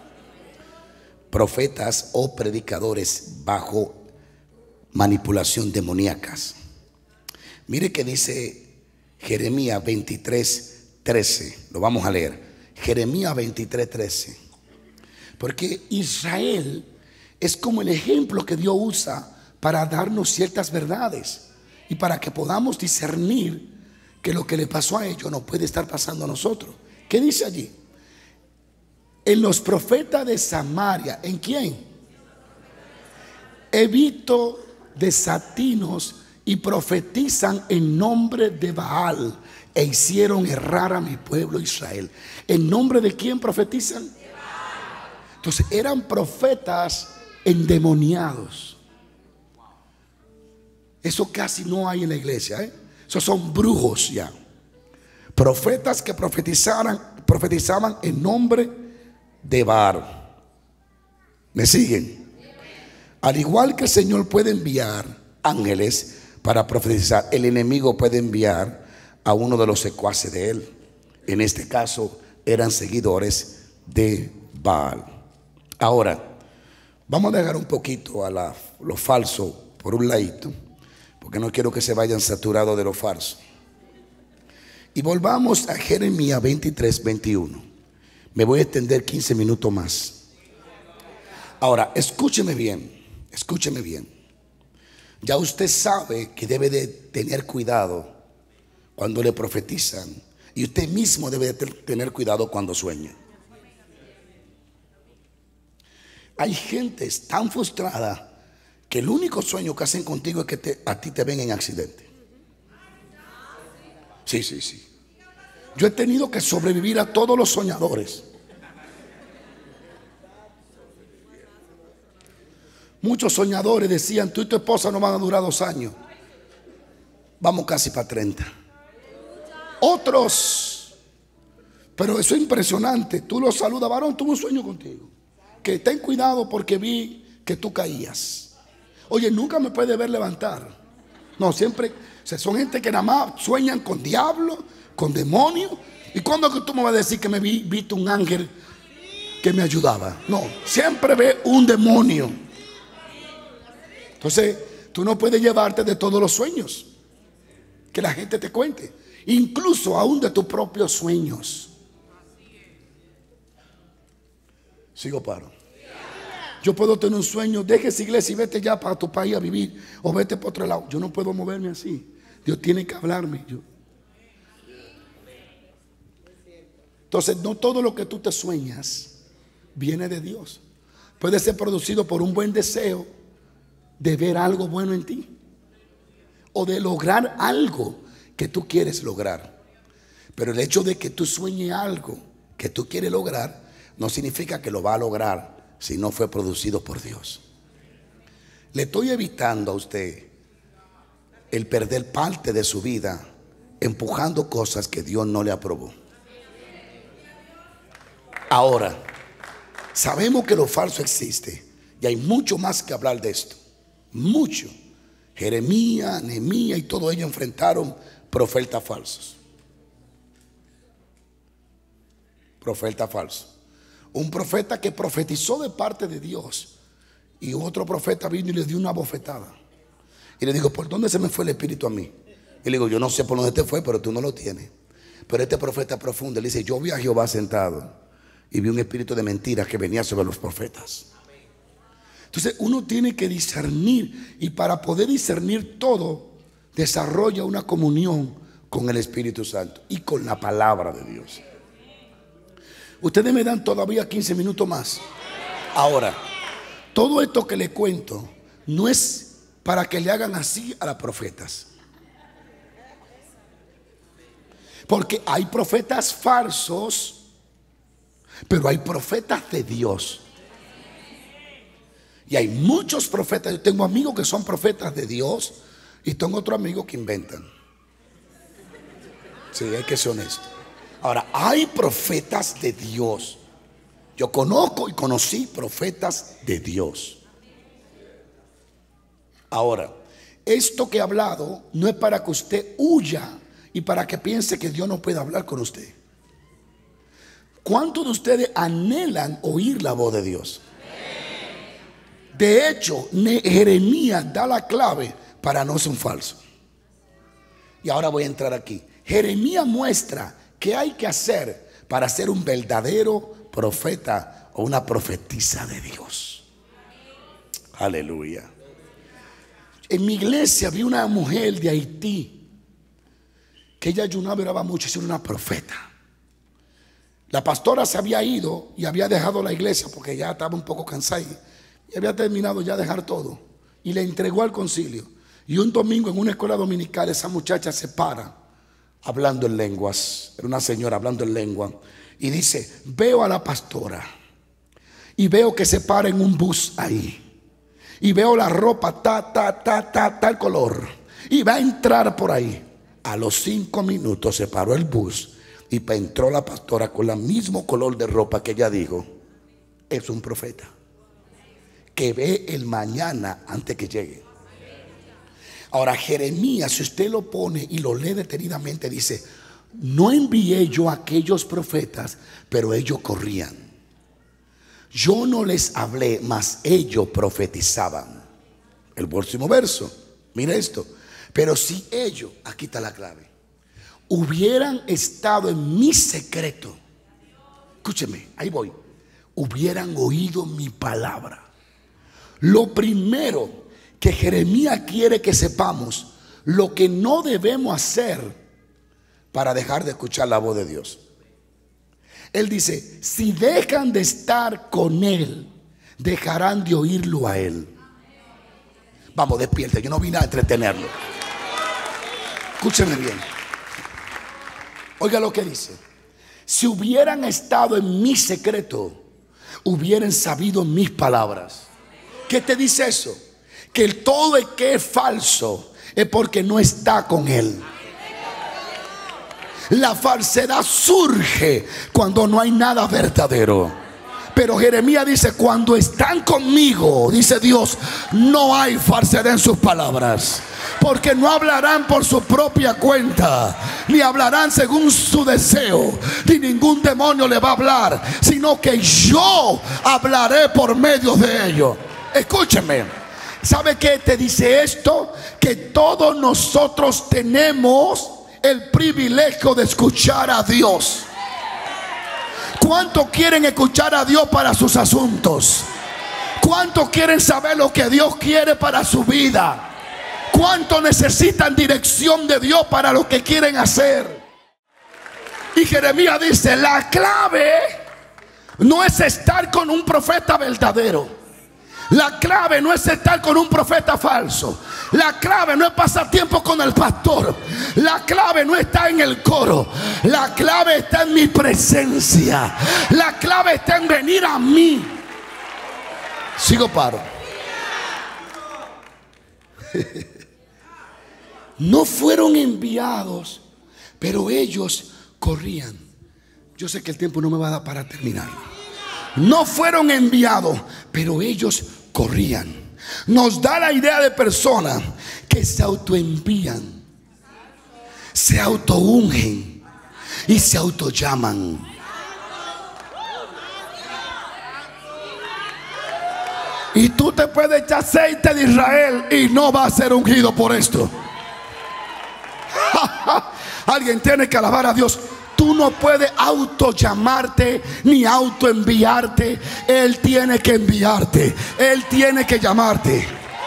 Profetas o predicadores bajo manipulación demoníacas. Mire que dice Jeremías veintitrés, trece. Lo vamos a leer. Jeremías veintitrés, trece. Porque Israel es como el ejemplo que Dios usa para darnos ciertas verdades y para que podamos discernir que lo que le pasó a ellos no puede estar pasando a nosotros. ¿Qué dice allí? En los profetas de Samaria. ¿En quién? He visto desatinos y profetizan en nombre de Baal e hicieron errar a mi pueblo Israel. ¿En nombre de quién profetizan? Entonces eran profetas endemoniados. Eso casi no hay en la iglesia, ¿eh? Esos son brujos ya. Profetas que profetizaran, profetizaban en nombre de Baal. ¿Me siguen? Al igual que el Señor puede enviar ángeles para profetizar, el enemigo puede enviar a uno de los secuaces de él. En este caso eran seguidores de Baal. Ahora vamos a dejar un poquito a la, lo falso por un ladito, porque no quiero que se vayan saturados de lo falso. Y volvamos a Jeremías veintitrés, veintiuno. Me voy a extender quince minutos más. Ahora, escúcheme bien, escúcheme bien. Ya usted sabe que debe de tener cuidado cuando le profetizan. Y usted mismo debe de tener cuidado cuando sueña. Hay gente tan frustrada que el único sueño que hacen contigo es que te, a ti te ven en accidente. Sí, sí, sí. Yo he tenido que sobrevivir a todos los soñadores. Muchos soñadores decían: tú y tu esposa no van a durar dos años. Vamos casi para treinta. Otros, pero eso es impresionante. Tú los saludas: varón, tuve un sueño contigo, que ten cuidado porque vi que tú caías. Oye, nunca me puede ver levantar. No, siempre, o sea, son gente que nada más sueñan con diablo, con demonios. ¿Y cuándo que tú me vas a decir que me vi, viste un ángel que me ayudaba. No, siempre ve un demonio. Entonces, tú no puedes llevarte de todos los sueños que la gente te cuente, incluso aún de tus propios sueños. Sigo paro. Yo puedo tener un sueño, deje esa iglesia y vete ya para tu país a vivir, o vete para otro lado. Yo no puedo moverme así. Dios tiene que hablarme. Yo. Entonces, no todo lo que tú te sueñas viene de Dios. Puede ser producido por un buen deseo de ver algo bueno en ti, o de lograr algo que tú quieres lograr. Pero el hecho de que tú sueñes algo que tú quieres lograr no significa que lo va a lograr si no fue producido por Dios. Le estoy evitando a usted el perder parte de su vida empujando cosas que Dios no le aprobó. Ahora, sabemos que lo falso existe y hay mucho más que hablar de esto. Mucho. Jeremías, Nehemías y todo ello enfrentaron profetas falsos. Profeta falso. Un profeta que profetizó de parte de Dios y otro profeta vino y le dio una bofetada y le dijo: ¿por dónde se me fue el espíritu a mí? Y le digo: yo no sé por dónde te fue, pero tú no lo tienes. Pero este profeta profundo le dice: yo vi a Jehová sentado y vi un espíritu de mentira que venía sobre los profetas. Entonces uno tiene que discernir, y para poder discernir todo desarrolla una comunión con el Espíritu Santo y con la palabra de Dios. Ustedes me dan todavía quince minutos más. Ahora, todo esto que le cuento no es para que le hagan así a las profetas, porque hay profetas falsos, pero hay profetas de Dios. Y hay muchos profetas. Yo tengo amigos que son profetas de Dios y tengo otros amigos que inventan. Sí, hay que ser honesto. Ahora, hay profetas de Dios. Yo conozco y conocí profetas de Dios. Ahora, esto que he hablado no es para que usted huya y para que piense que Dios no puede hablar con usted. ¿Cuántos de ustedes anhelan oír la voz de Dios? De hecho, Jeremías da la clave para no ser un falso. Y ahora voy a entrar aquí. Jeremías muestra qué hay que hacer para ser un verdadero profeta o una profetisa de Dios. Aleluya. En mi iglesia vi una mujer de Haití que ella ayunaba y oraba mucho, y era una profeta. La pastora se había ido y había dejado la iglesia porque ya estaba un poco cansada y había terminado ya dejar todo, y le entregó al concilio. Y un domingo en una escuela dominical esa muchacha se para hablando en lenguas. Era una señora hablando en lengua y dice: veo a la pastora y veo que se para en un bus ahí, y veo la ropa ta, ta, ta, ta, tal color, y va a entrar por ahí. A los cinco minutos se paró el bus y entró la pastora con el mismo color de ropa que ella dijo. Es un profeta que ve el mañana antes que llegue. Ahora, Jeremías, si usted lo pone y lo lee detenidamente, dice: no envié yo a aquellos profetas, pero ellos corrían. Yo no les hablé, mas ellos profetizaban. El próximo verso, mira esto: pero si ellos, aquí está la clave, hubieran estado en mi secreto, escúcheme, ahí voy, hubieran oído mi palabra. Lo primero que Jeremías quiere que sepamos, lo que no debemos hacer para dejar de escuchar la voz de Dios. Él dice: si dejan de estar con Él, dejarán de oírlo a Él. Vamos, despierte, yo no vine a entretenerlo. Escúcheme bien. Oiga lo que dice: si hubieran estado en mi secreto, hubieran sabido mis palabras. ¿Qué te dice eso? Que el todo el que es falso es porque no está con Él. La falsedad surge cuando no hay nada verdadero. Pero Jeremías dice: cuando están conmigo, dice Dios, no hay falsedad en sus palabras, porque no hablarán por su propia cuenta, ni hablarán según su deseo, ni ningún demonio le va a hablar, sino que yo hablaré por medio de ellos. Escúcheme, ¿sabe qué te dice esto? Que todos nosotros tenemos el privilegio de escuchar a Dios. ¿Cuántos quieren escuchar a Dios para sus asuntos? ¿Cuántos quieren saber lo que Dios quiere para su vida? ¿Cuántos necesitan dirección de Dios para lo que quieren hacer? Y Jeremías dice: la clave no es estar con un profeta verdadero. La clave no es estar con un profeta falso. La clave no es pasar tiempo con el pastor. La clave no está en el coro. La clave está en mi presencia. La clave está en venir a mí. Sigo paro. No fueron enviados, pero ellos corrían. Yo sé que el tiempo no me va a dar para terminar. No fueron enviados, pero ellos corrían. Nos da la idea de personas que se autoenvían, se autoungen y se autollaman. Y tú te puedes echar aceite de Israel y no va a ser ungido por esto. Alguien tiene que alabar a Dios. Tú no puedes autollamarte ni autoenviarte. Él tiene que enviarte. Él tiene que llamarte.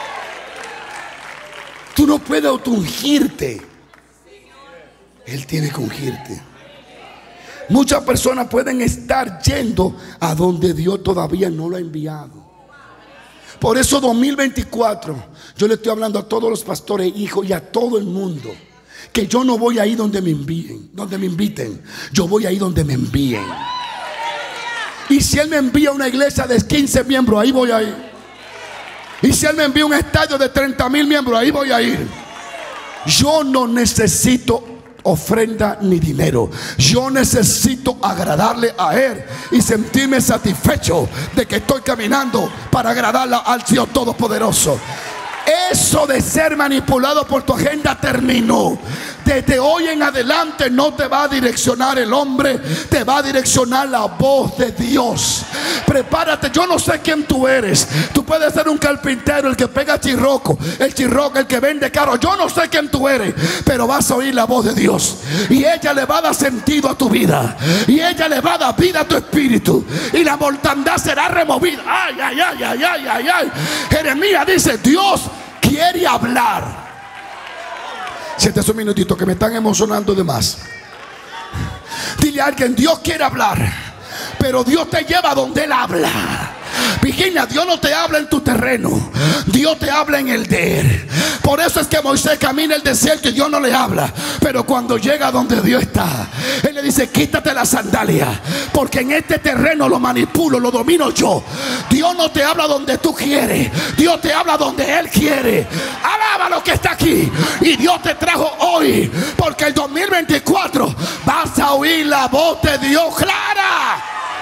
Tú no puedes autoungirte. Él tiene que ungirte. Muchas personas pueden estar yendo a donde Dios todavía no lo ha enviado. Por eso dos mil veinticuatro yo le estoy hablando a todos los pastores, hijos, y a todo el mundo, que yo no voy ahí donde me envíen, donde me inviten. Yo voy ahí donde me envíen. Y si Él me envía a una iglesia de quince miembros, ahí voy a ir. Y si Él me envía a un estadio de treinta mil miembros, ahí voy a ir. Yo no necesito ofrenda ni dinero. Yo necesito agradarle a Él y sentirme satisfecho de que estoy caminando para agradarle al Dios Todopoderoso. Eso de ser manipulado por tu agenda terminó. Desde hoy en adelante no te va a direccionar el hombre, te va a direccionar la voz de Dios. Prepárate, yo no sé quién tú eres. Tú puedes ser un carpintero, el que pega chirroco, el chirroco, el que vende carro. Yo no sé quién tú eres, pero vas a oír la voz de Dios. Y ella le va a dar sentido a tu vida. Y ella le va a dar vida a tu espíritu. Y la mortandad será removida. Ay, ay, ay, ay, ay, ay, ay. Jeremías dice: Dios quiere hablar. Siéntese un minutito que me están emocionando de más. Dile a alguien: Dios quiere hablar, pero Dios te lleva donde Él habla. Virginia, Dios no te habla en tu terreno, Dios te habla en el de Él. Por eso es que Moisés camina el desierto y Dios no le habla. Pero cuando llega donde Dios está, Él le dice: quítate la sandalia, porque en este terreno lo manipulo, lo domino yo. Dios no te habla donde tú quieres, Dios te habla donde Él quiere. Alaba lo que está aquí. Y Dios te trajo hoy, porque el dos mil veinticuatro vas a oír la voz de Dios clara.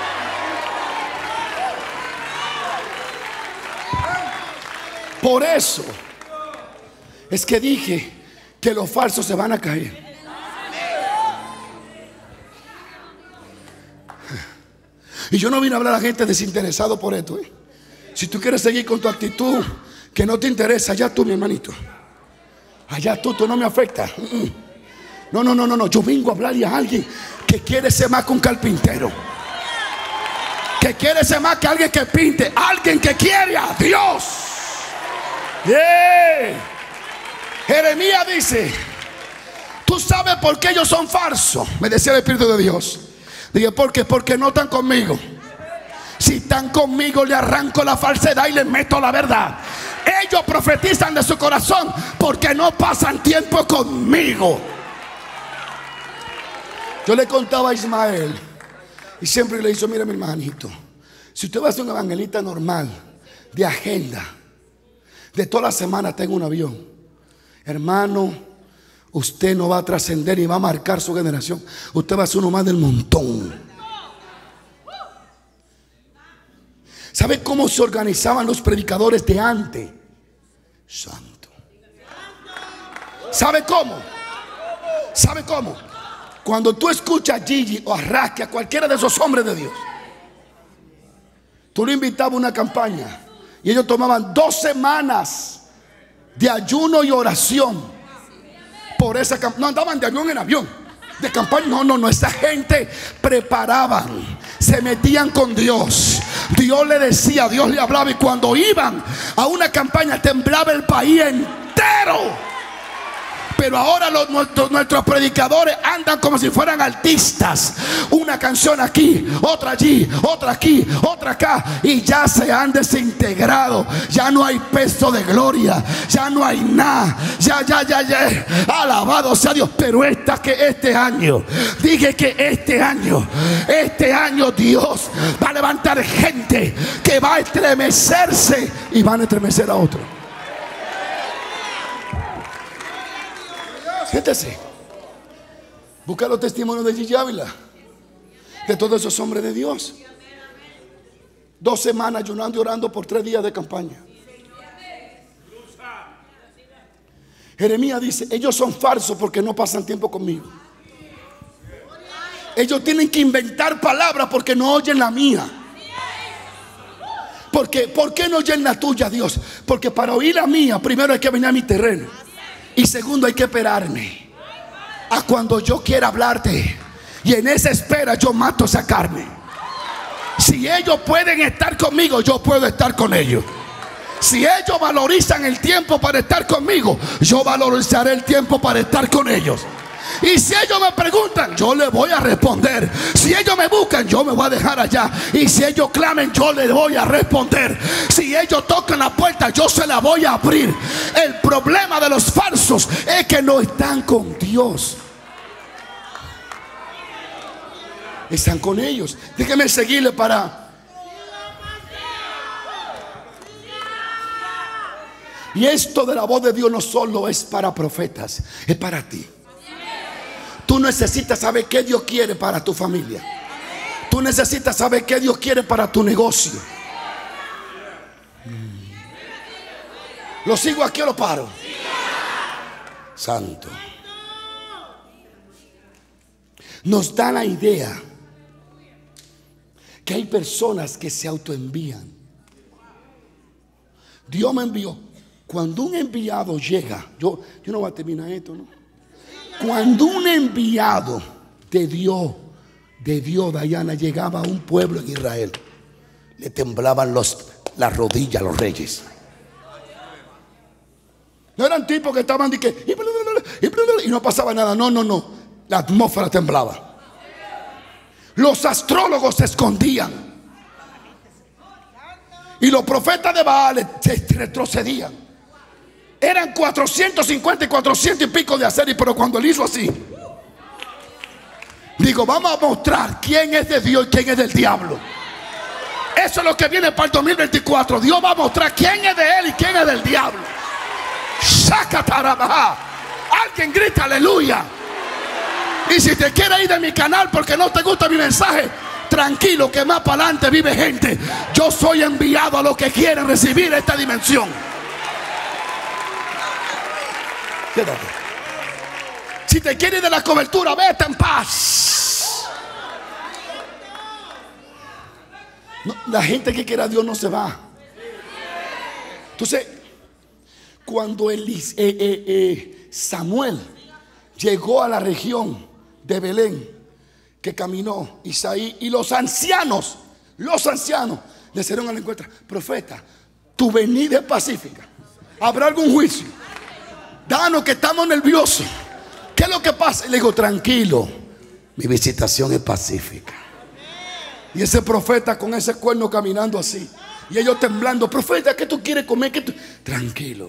Por eso es que dije que los falsos se van a caer. Y yo no vine a hablar a gente desinteresado por esto, ¿eh? Si tú quieres seguir con tu actitud que no te interesa, allá tú, mi hermanito. Allá tú, tú no me afecta. No, no, no, no, no. Yo vengo a hablarle a alguien que quiere ser más que un carpintero, que quiere ser más que alguien que pinte, alguien que quiere a Dios. Yeah. Jeremías dice: ¿tú sabes por qué ellos son falsos? Me decía el Espíritu de Dios. Dije: ¿por qué? Porque no están conmigo. Si están conmigo, le arranco la falsedad y les meto la verdad. Ellos profetizan de su corazón porque no pasan tiempo conmigo. Yo le contaba a Ismael y siempre le he dicho: mira, mi hermanito, si usted va a ser un evangelista normal, de agenda, de toda la semana tengo un avión, hermano, usted no va a trascender y va a marcar su generación. Usted va a ser uno más del montón. ¿Sabe cómo se organizaban los predicadores de antes? Santo. ¿Sabe cómo? ¿Sabe cómo? Cuando tú escuchas a Gigi o a Raque, a cualquiera de esos hombres de Dios, tú lo invitabas a una campaña y ellos tomaban dos semanas de ayuno y oración por esa campaña. No andaban de avión en avión, de campaña. No, no, no. Esa gente preparaban, se metían con Dios. Dios le decía, Dios le hablaba. Y cuando iban a una campaña temblaba el país entero. Pero ahora los, nuestros, nuestros predicadores andan como si fueran artistas. Una canción aquí, otra allí, otra aquí, otra acá. Y ya se han desintegrado. Ya no hay peso de gloria. Ya no hay nada. Ya, ya, ya, ya. Alabado sea Dios. Pero esta que este año, dije que este año, este año Dios va a levantar gente que va a estremecerse y van a estremecer a otros. Siéntese. Busca los testimonios de Gigi Ávila, de todos esos hombres de Dios. Dos semanas ayunando y orando por tres días de campaña. Jeremías dice: ellos son falsos porque no pasan tiempo conmigo. Ellos tienen que inventar palabras porque no oyen la mía. Porque, ¿por qué no oyen la tuya, Dios? Porque para oír la mía, primero hay que venir a mi terreno. Y segundo, hay que esperarme a cuando yo quiera hablarte. Y en esa espera yo mato esa carne. Si ellos pueden estar conmigo, yo puedo estar con ellos. Si ellos valorizan el tiempo para estar conmigo, yo valorizaré el tiempo para estar con ellos. Y si ellos me preguntan, yo les voy a responder. Si ellos me buscan, yo me voy a dejar allá. Y si ellos clamen, yo les voy a responder. Si ellos tocan la puerta, yo se la voy a abrir. El problema de los falsos es que no están con Dios. Están con ellos. Déjeme seguirle para... Y esto de la voz de Dios no solo es para profetas, es para ti. Tú necesitas saber qué Dios quiere para tu familia. Tú necesitas saber qué Dios quiere para tu negocio. ¿Lo sigo aquí o lo paro? Santo. Nos da la idea que hay personas que se autoenvían. Dios me envió. Cuando un enviado llega, yo, yo no voy a terminar esto, ¿no? Cuando un enviado de Dios, de Dios, Dayana, llegaba a un pueblo en Israel, le temblaban los, las rodillas a los reyes. No eran tipos que estaban de que, y no pasaba nada. No, no, no. La atmósfera temblaba. Los astrólogos se escondían. Y los profetas de Baal se retrocedían. Eran cuatrocientos cincuenta y cuatrocientos y pico de hacer. Pero cuando él hizo así, digo, vamos a mostrar quién es de Dios y quién es del diablo. Eso es lo que viene para el dos mil veinticuatro. Dios va a mostrar quién es de él y quién es del diablo. Shakatarabaha. Alguien grita aleluya. Y si te quieres ir de mi canal porque no te gusta mi mensaje, tranquilo, que más para adelante vive gente. Yo soy enviado a los que quieren recibir esta dimensión. Quédate. Si te quieres ir de la cobertura, vete en paz. No, la gente que quiere a Dios no se va. Entonces, cuando Elis, eh, eh, eh, Samuel llegó a la región de Belén, que caminó Isaí, y los ancianos, los ancianos le hicieron al encuentro: profeta, tu venida es pacífica. ¿Habrá algún juicio? Danos, que estamos nerviosos. ¿Qué es lo que pasa? Y le digo: tranquilo, mi visitación es pacífica. Y ese profeta con ese cuerno caminando así, y ellos temblando: profeta, ¿qué tú quieres comer? ¿Qué tú? Tranquilo.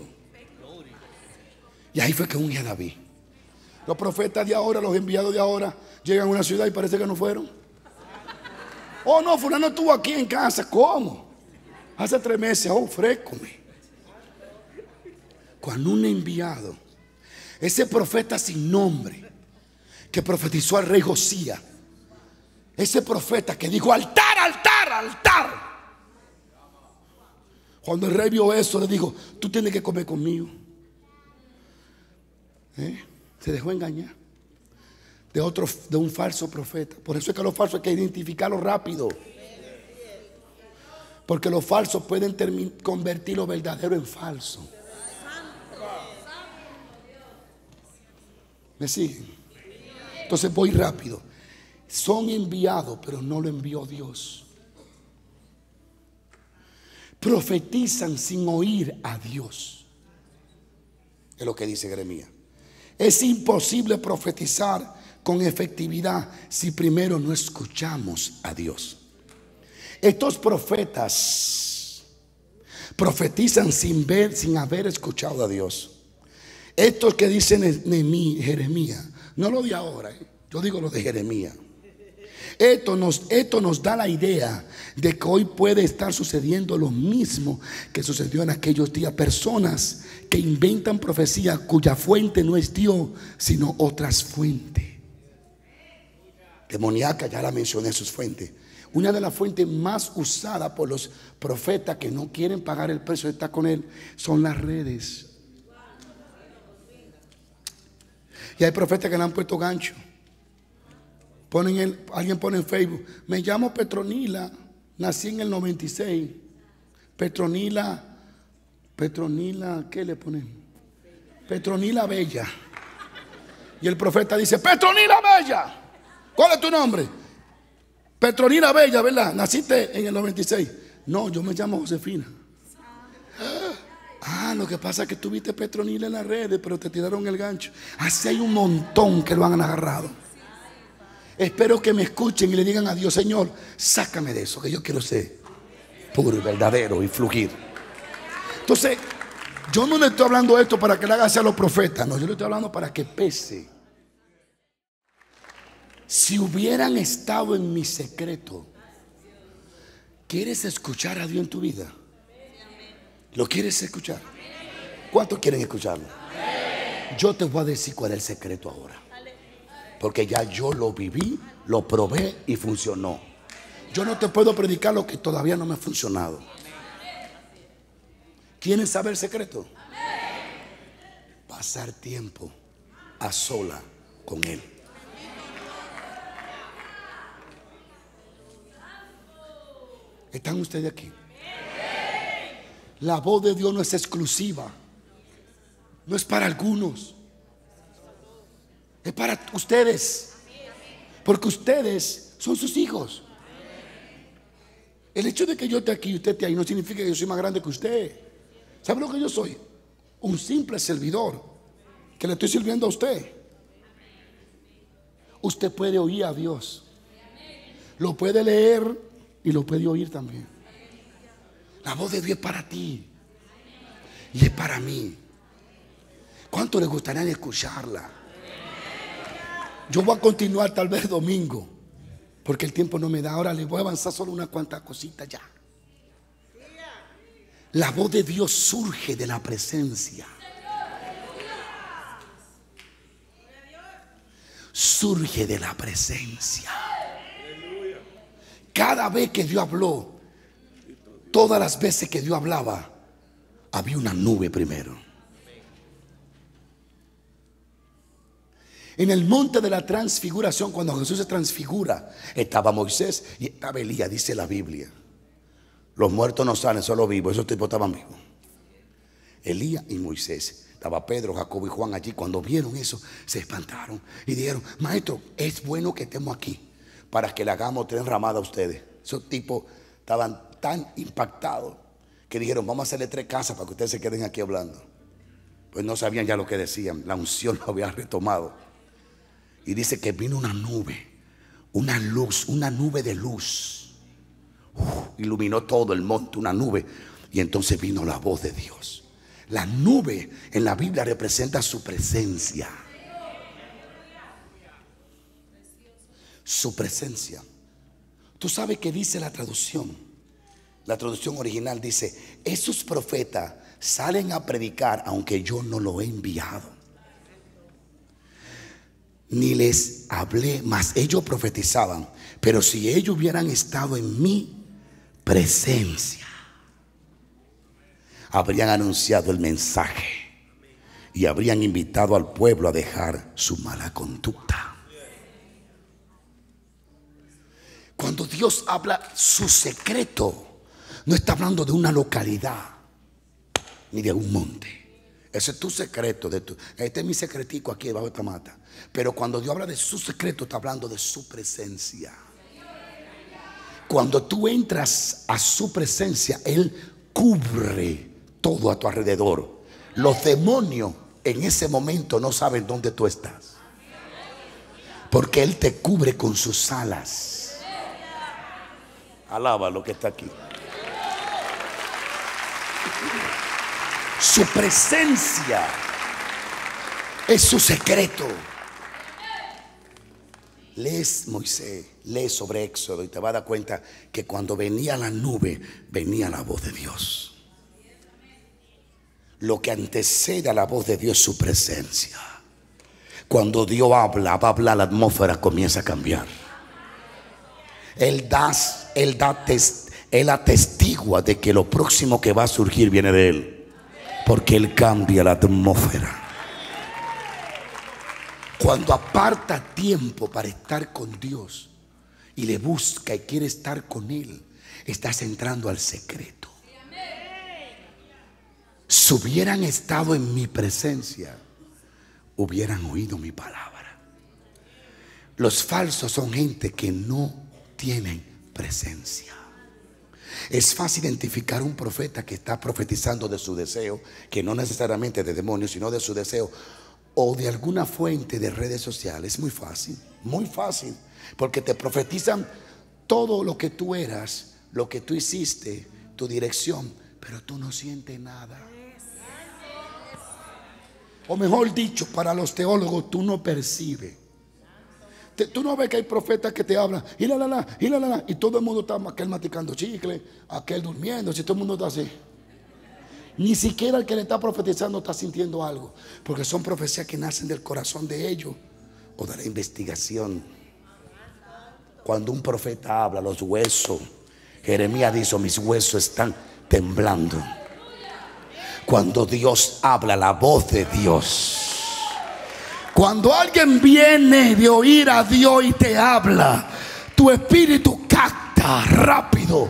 Y ahí fue que unge a David. Los profetas de ahora, los enviados de ahora, llegan a una ciudad y parece que no fueron. Oh, no, fulano estuvo aquí en casa. ¿Cómo? Hace tres meses. Oh, frescome. Cuando un enviado, ese profeta sin nombre que profetizó al rey Josías, ese profeta que dijo: altar, altar, altar, Cuando el rey vio eso, le dijo: tú tienes que comer conmigo. ¿Eh? Se dejó engañar de otro, de un falso profeta. Por eso es que los falsos hay que identificarlos rápido, porque los falsos pueden convertir lo verdadero en falso. ¿Me siguen? Entonces voy rápido. Son enviados, pero no lo envió Dios. Profetizan sin oír a Dios. Es lo que dice Jeremías. Es imposible profetizar con efectividad si primero no escuchamos a Dios. Estos profetas profetizan sin ver, sin haber escuchado a Dios. Estos que dicen Nehemías, Jeremías, no lo de ahora, ¿eh? Yo digo lo de Jeremías. Esto nos, esto nos da la idea de que hoy puede estar sucediendo lo mismo que sucedió en aquellos días. Personas que inventan profecías cuya fuente no es Dios, sino otras fuentes. Demoníaca, ya la mencioné, sus fuentes. Una de las fuentes más usadas por los profetas que no quieren pagar el precio de estar con él son las redes. Y hay profetas que le han puesto gancho. Ponen el, alguien pone en Facebook: me llamo Petronila, nací en el noventa y seis. Petronila, Petronila, ¿qué le ponen? Petronila Bella. Y el profeta dice: Petronila Bella, ¿cuál es tu nombre? Petronila Bella, ¿verdad? Naciste en el noventa y seis. No, yo me llamo Josefina. Ah, lo que pasa es que tuviste Petronila en las redes, pero te tiraron el gancho. Así hay un montón que lo han agarrado. Espero que me escuchen y le digan a Dios: Señor, sácame de eso, que yo quiero ser puro y verdadero y fluir. Entonces, yo no le estoy hablando esto para que le haga a los profetas, no, yo le estoy hablando para que pese. Si hubieran estado en mi secreto. ¿Quieres escuchar a Dios en tu vida? ¿Lo quieres escuchar? ¿Cuántos quieren escucharlo? Yo te voy a decir cuál es el secreto ahora, porque ya yo lo viví, lo probé y funcionó. Yo no te puedo predicar lo que todavía no me ha funcionado. ¿Quieren saber el secreto? Pasar tiempo a sola con Él. ¿Están ustedes aquí? La voz de Dios no es exclusiva, no es para algunos, es para ustedes, porque ustedes son sus hijos. El hecho de que yo esté aquí y usted esté ahí no significa que yo soy más grande que usted. ¿Sabe lo que yo soy? Un simple servidor que le estoy sirviendo a usted. Usted puede oír a Dios, lo puede leer y lo puede oír también. La voz de Dios es para ti y es para mí. ¿Cuánto le gustaría escucharla? Yo voy a continuar tal vez domingo, porque el tiempo no me da. Ahora le voy a avanzar solo unas cuantas cositas ya. La voz de Dios surge de la presencia. Surge de la presencia. Cada vez que Dios habló, todas las veces que Dios hablaba, había una nube primero. En el monte de la transfiguración, cuando Jesús se transfigura, estaba Moisés y estaba Elías, dice la Biblia. Los muertos no salen, solo vivos. Esos tipos estaban vivos. Elías y Moisés. Estaba Pedro, Jacobo y Juan allí. Cuando vieron eso, se espantaron y dijeron: maestro, es bueno que estemos aquí para que le hagamos tres ramadas a ustedes. Esos tipos estaban tan impactados que dijeron: vamos a hacerle tres casas para que ustedes se queden aquí hablando. Pues no sabían ya lo que decían. La unción lo había retomado. Y dice que vino una nube, una luz, una nube de luz. Uf, iluminó todo el monte, una nube. Y entonces vino la voz de Dios. La nube en la Biblia representa su presencia. Su presencia. Tú sabes que dice la traducción. La traducción original dice: esos profetas salen a predicar aunque yo no lo he enviado, ni les hablé, mas ellos profetizaban. Pero si ellos hubieran estado en mi presencia. habrían anunciado el mensaje y habrían invitado al pueblo a dejar su mala conducta. Cuando Dios habla su secreto, no está hablando de una localidad ni de un monte. Ese es tu secreto, de tu, este es mi secretico aquí debajo de esta mata. Pero cuando Dios habla de su secreto, está hablando de su presencia. Cuando tú entras a su presencia, Él cubre todo a tu alrededor. Los demonios en ese momento no saben dónde tú estás, porque Él te cubre con sus alas. Alaba lo que está aquí. Su presencia es su secreto. Lees Moisés, lees sobre Éxodo y te vas a dar cuenta que cuando venía la nube, venía la voz de Dios. Lo que antecede a la voz de Dios es su presencia. Cuando Dios habla, va a hablar, la atmósfera comienza a cambiar. Él da, él da test, Él atestigua de que lo próximo que va a surgir viene de Él. Porque Él cambia la atmósfera. Cuando aparta tiempo para estar con Dios y le busca y quiere estar con Él, estás entrando al secreto. Si hubieran estado en mi presencia, hubieran oído mi palabra. Los falsos son gente que no tienen presencia. Es fácil identificar un profeta que está profetizando de su deseo, que no necesariamente de demonios, sino de su deseo, o de alguna fuente de redes sociales. Es muy fácil, muy fácil, porque te profetizan todo lo que tú eras, lo que tú hiciste, tu dirección, pero tú no sientes nada. O mejor dicho, para los teólogos, tú no percibes. Te, tú no ves que hay profetas que te hablan y la la la y la la la y todo el mundo está, aquel masticando chicle, aquel durmiendo, si todo el mundo está así. Ni siquiera el que le está profetizando está sintiendo algo, porque son profecías que nacen del corazón de ellos o de la investigación. Cuando un profeta habla, los huesos, Jeremías dijo, mis huesos están temblando. Cuando Dios habla, la voz de Dios. Cuando alguien viene de oír a Dios y te habla, tu espíritu capta rápido.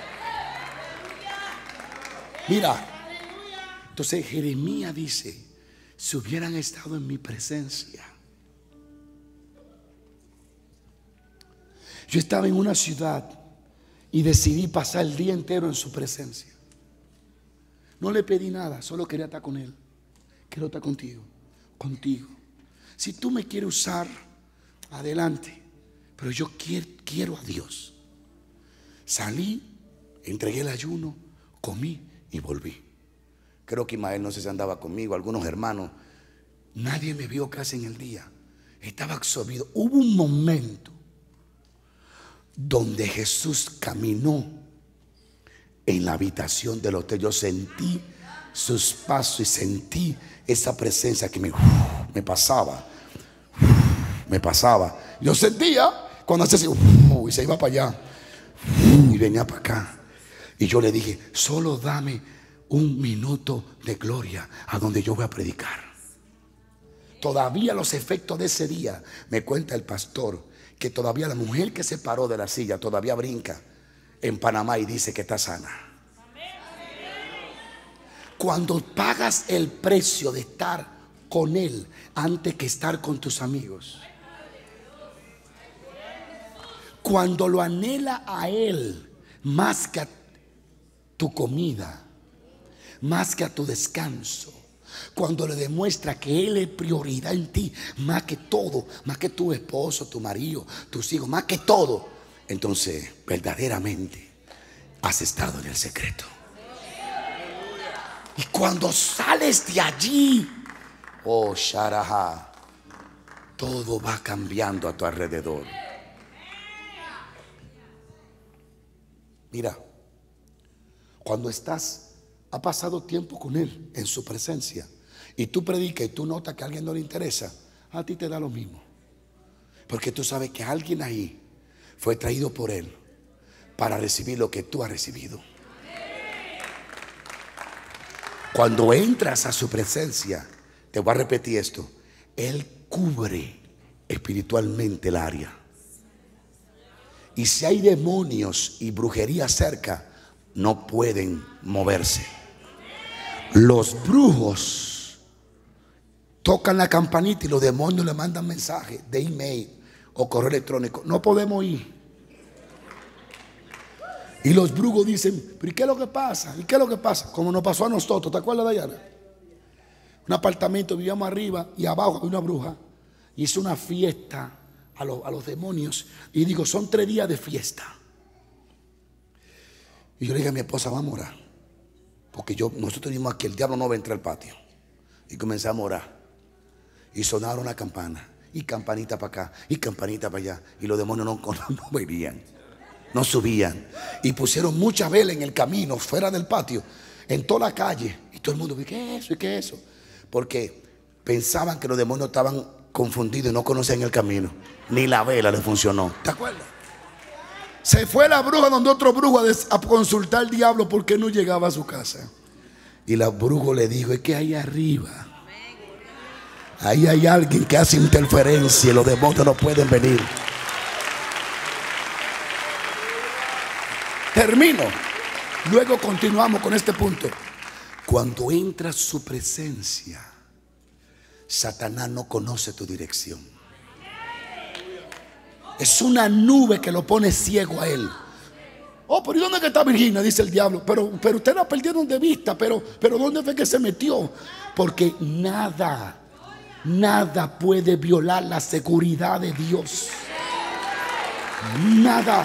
Mira, entonces Jeremías dice, si hubieran estado en mi presencia. Yo estaba en una ciudad y decidí pasar el día entero en su presencia. No le pedí nada, solo quería estar con Él. Quiero estar contigo, contigo. Si tú me quieres usar, adelante. Pero yo quiero, quiero a Dios. Salí, entregué el ayuno, comí y volví. Creo que Ismael no sé si andaba conmigo, algunos hermanos. Nadie me vio casi en el día. Estaba absorbido. Hubo un momento donde Jesús caminó en la habitación del hotel. Yo sentí sus pasos y sentí esa presencia que me, me pasaba, me pasaba. Yo sentía cuando hacía así, y se iba para allá y venía para acá. Y yo le dije, solo dame un minuto de gloria a donde yo voy a predicar. Todavía los efectos de ese día, me cuenta el pastor, que todavía la mujer que se paró de la silla todavía brinca en Panamá y dice que está sana. Cuando pagas el precio de estar con Él antes que estar con tus amigos, cuando lo anhela a Él más que a tu comida, más que a tu descanso, cuando le demuestra que Él es prioridad en ti, más que todo, más que tu esposo, tu marido, tus hijos, más que todo, entonces verdaderamente has estado en el secreto. Y cuando sales de allí, oh Sharaha, todo va cambiando a tu alrededor. Mira, cuando estás, ha pasado tiempo con Él en su presencia, y tú predicas y tú notas que a alguien no le interesa, a ti te da lo mismo, porque tú sabes que alguien ahí fue traído por Él para recibir lo que tú has recibido. Cuando entras a su presencia, te voy a repetir esto, Él cubre espiritualmente el área. Y si hay demonios y brujería cerca, no pueden moverse. Los brujos tocan la campanita y los demonios le mandan mensajes de email o correo electrónico: no podemos ir. Y los brujos dicen: ¿pero qué es lo que pasa? ¿Y qué es lo que pasa? Como nos pasó a nosotros, ¿te acuerdas, Dayana? Un apartamento, vivíamos arriba y abajo había una bruja. Hizo una fiesta a los, a los demonios. Y digo, son tres días de fiesta. Y yo le dije a mi esposa: vamos a orar, porque yo, nosotros dijimos que el diablo no va a entrar al patio. Y comenzamos a orar. Y sonaron la campana, y campanita para acá, y campanita para allá. Y los demonios no, no, no venían, no subían. Y pusieron mucha vela en el camino, fuera del patio, en toda la calle. Y todo el mundo: ¿qué es eso? ¿Y qué es eso? Porque pensaban que los demonios estaban confundidos y no conocían el camino. Ni la vela le funcionó. ¿Te acuerdas? Se fue la bruja donde otro brujo a, a consultar al diablo porque no llegaba a su casa. Y la bruja le dijo: es que ahí arriba, ahí hay alguien que hace interferencia y los demonios no pueden venir. Termino. Luego continuamos con este punto. Cuando entra su presencia, Satanás no conoce tu dirección. Es una nube que lo pone ciego a él. Oh, pero ¿y dónde está Virginia? Dice el diablo. Pero, pero usted la perdieron de vista. Pero, pero ¿dónde fue que se metió? Porque nada, nada puede violar la seguridad de Dios. Nada.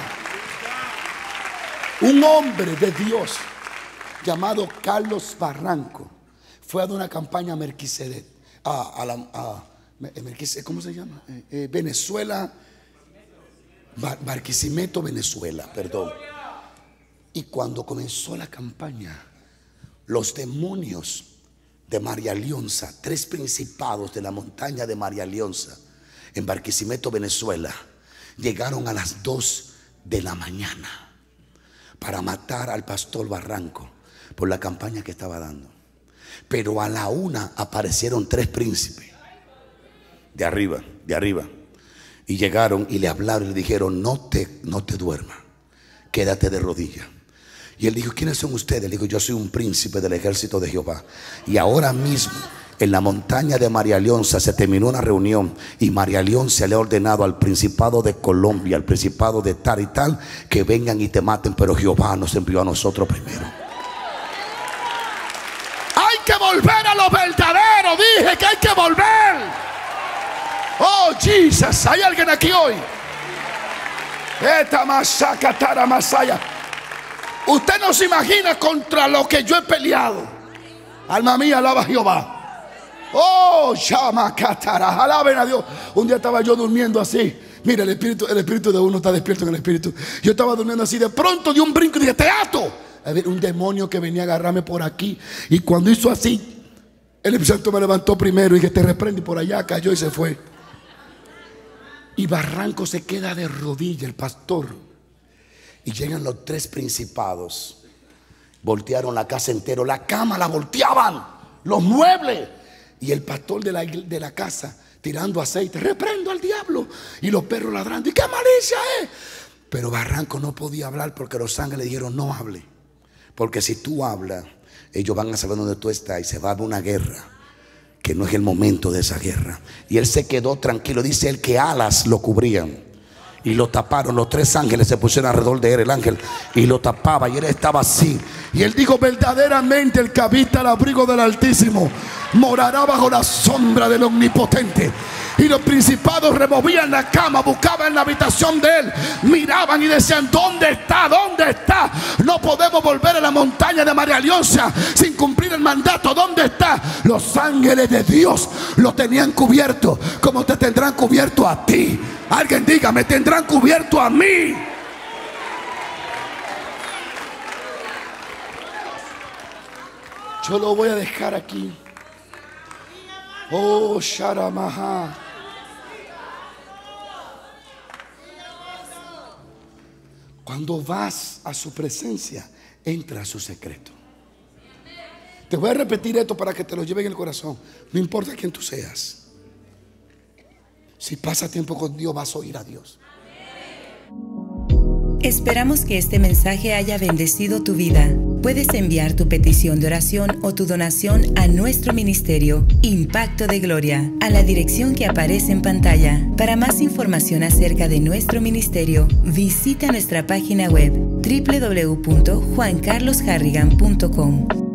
Un hombre de Dios llamado Carlos Barranco fue a dar una campaña a Melquisedec, a, a, la, a Melquisedec, ¿cómo se llama? Eh, eh, Venezuela, Bar, Barquisimeto, Venezuela, perdón. Y cuando comenzó la campaña, los demonios de María Leonza, tres principados de la montaña de María Leonza, en Barquisimeto, Venezuela, llegaron a las dos de la mañana para matar al pastor Barranco por la campaña que estaba dando. Pero a la una aparecieron tres príncipes de arriba, de arriba, y llegaron y le hablaron y le dijeron: no te, no te duermas, quédate de rodillas. Y él dijo: ¿quiénes son ustedes? Le dijo: yo soy un príncipe del ejército de Jehová. Y ahora mismo en la montaña de María Leonza se terminó una reunión y María Leonza le ha ordenado al principado de Colombia, al principado de tal y tal, que vengan y te maten, pero Jehová nos envió a nosotros primero. Hay que volver a lo verdadero. Dije que hay que volver. Oh, Jesus, hay alguien aquí hoy. Esta masaca tara masaya. Usted no se imagina contra lo que yo he peleado. Alma mía, alaba a Jehová. Oh, llama catara, alaben a Dios. Un día estaba yo durmiendo así. Mira, el espíritu, el espíritu de uno está despierto en el espíritu. Yo estaba durmiendo así, de pronto di un brinco y dije: te ato. A ver, un demonio que venía a agarrarme por aquí. Y cuando hizo así, el Espíritu Santo me levantó primero y dije: te reprendo. Y por allá cayó y se fue. Y Barranco se queda de rodillas, el pastor. Y llegan los tres principados. Voltearon la casa entera. La cama la volteaban, los muebles. Y el pastor de la, de la casa tirando aceite: reprendo al diablo. Y los perros ladrando: ¿y qué malicia es? Pero Barranco no podía hablar porque los ángeles le dijeron: no hable, porque si tú hablas, ellos van a saber dónde tú estás y se va a haber una guerra, que no es el momento de esa guerra. Y él se quedó tranquilo. Dice él que alas lo cubrían y lo taparon. Los tres ángeles se pusieron alrededor de él, el ángel, y lo tapaba, y él estaba así. Y él dijo: verdaderamente el que habita al abrigo del Altísimo morará bajo la sombra del Omnipotente. Y los principados removían la cama, buscaban en la habitación de él, miraban y decían: ¿dónde está? ¿Dónde está? No podemos volver a la montaña de María Leonza sin cumplir el mandato. ¿Dónde está? Los ángeles de Dios lo tenían cubierto, como te tendrán cubierto a ti. Alguien diga: me tendrán cubierto a mí. Yo lo voy a dejar aquí. Oh, Sharamaha. Cuando vas a su presencia, entra a su secreto. Te voy a repetir esto para que te lo lleve en el corazón. No importa quién tú seas. Si pasas tiempo con Dios, vas a oír a Dios. Esperamos que este mensaje haya bendecido tu vida. Puedes enviar tu petición de oración o tu donación a nuestro ministerio Impacto de Gloria, a la dirección que aparece en pantalla. Para más información acerca de nuestro ministerio, visita nuestra página web doble u doble u doble u punto juan carlos harrigan punto com.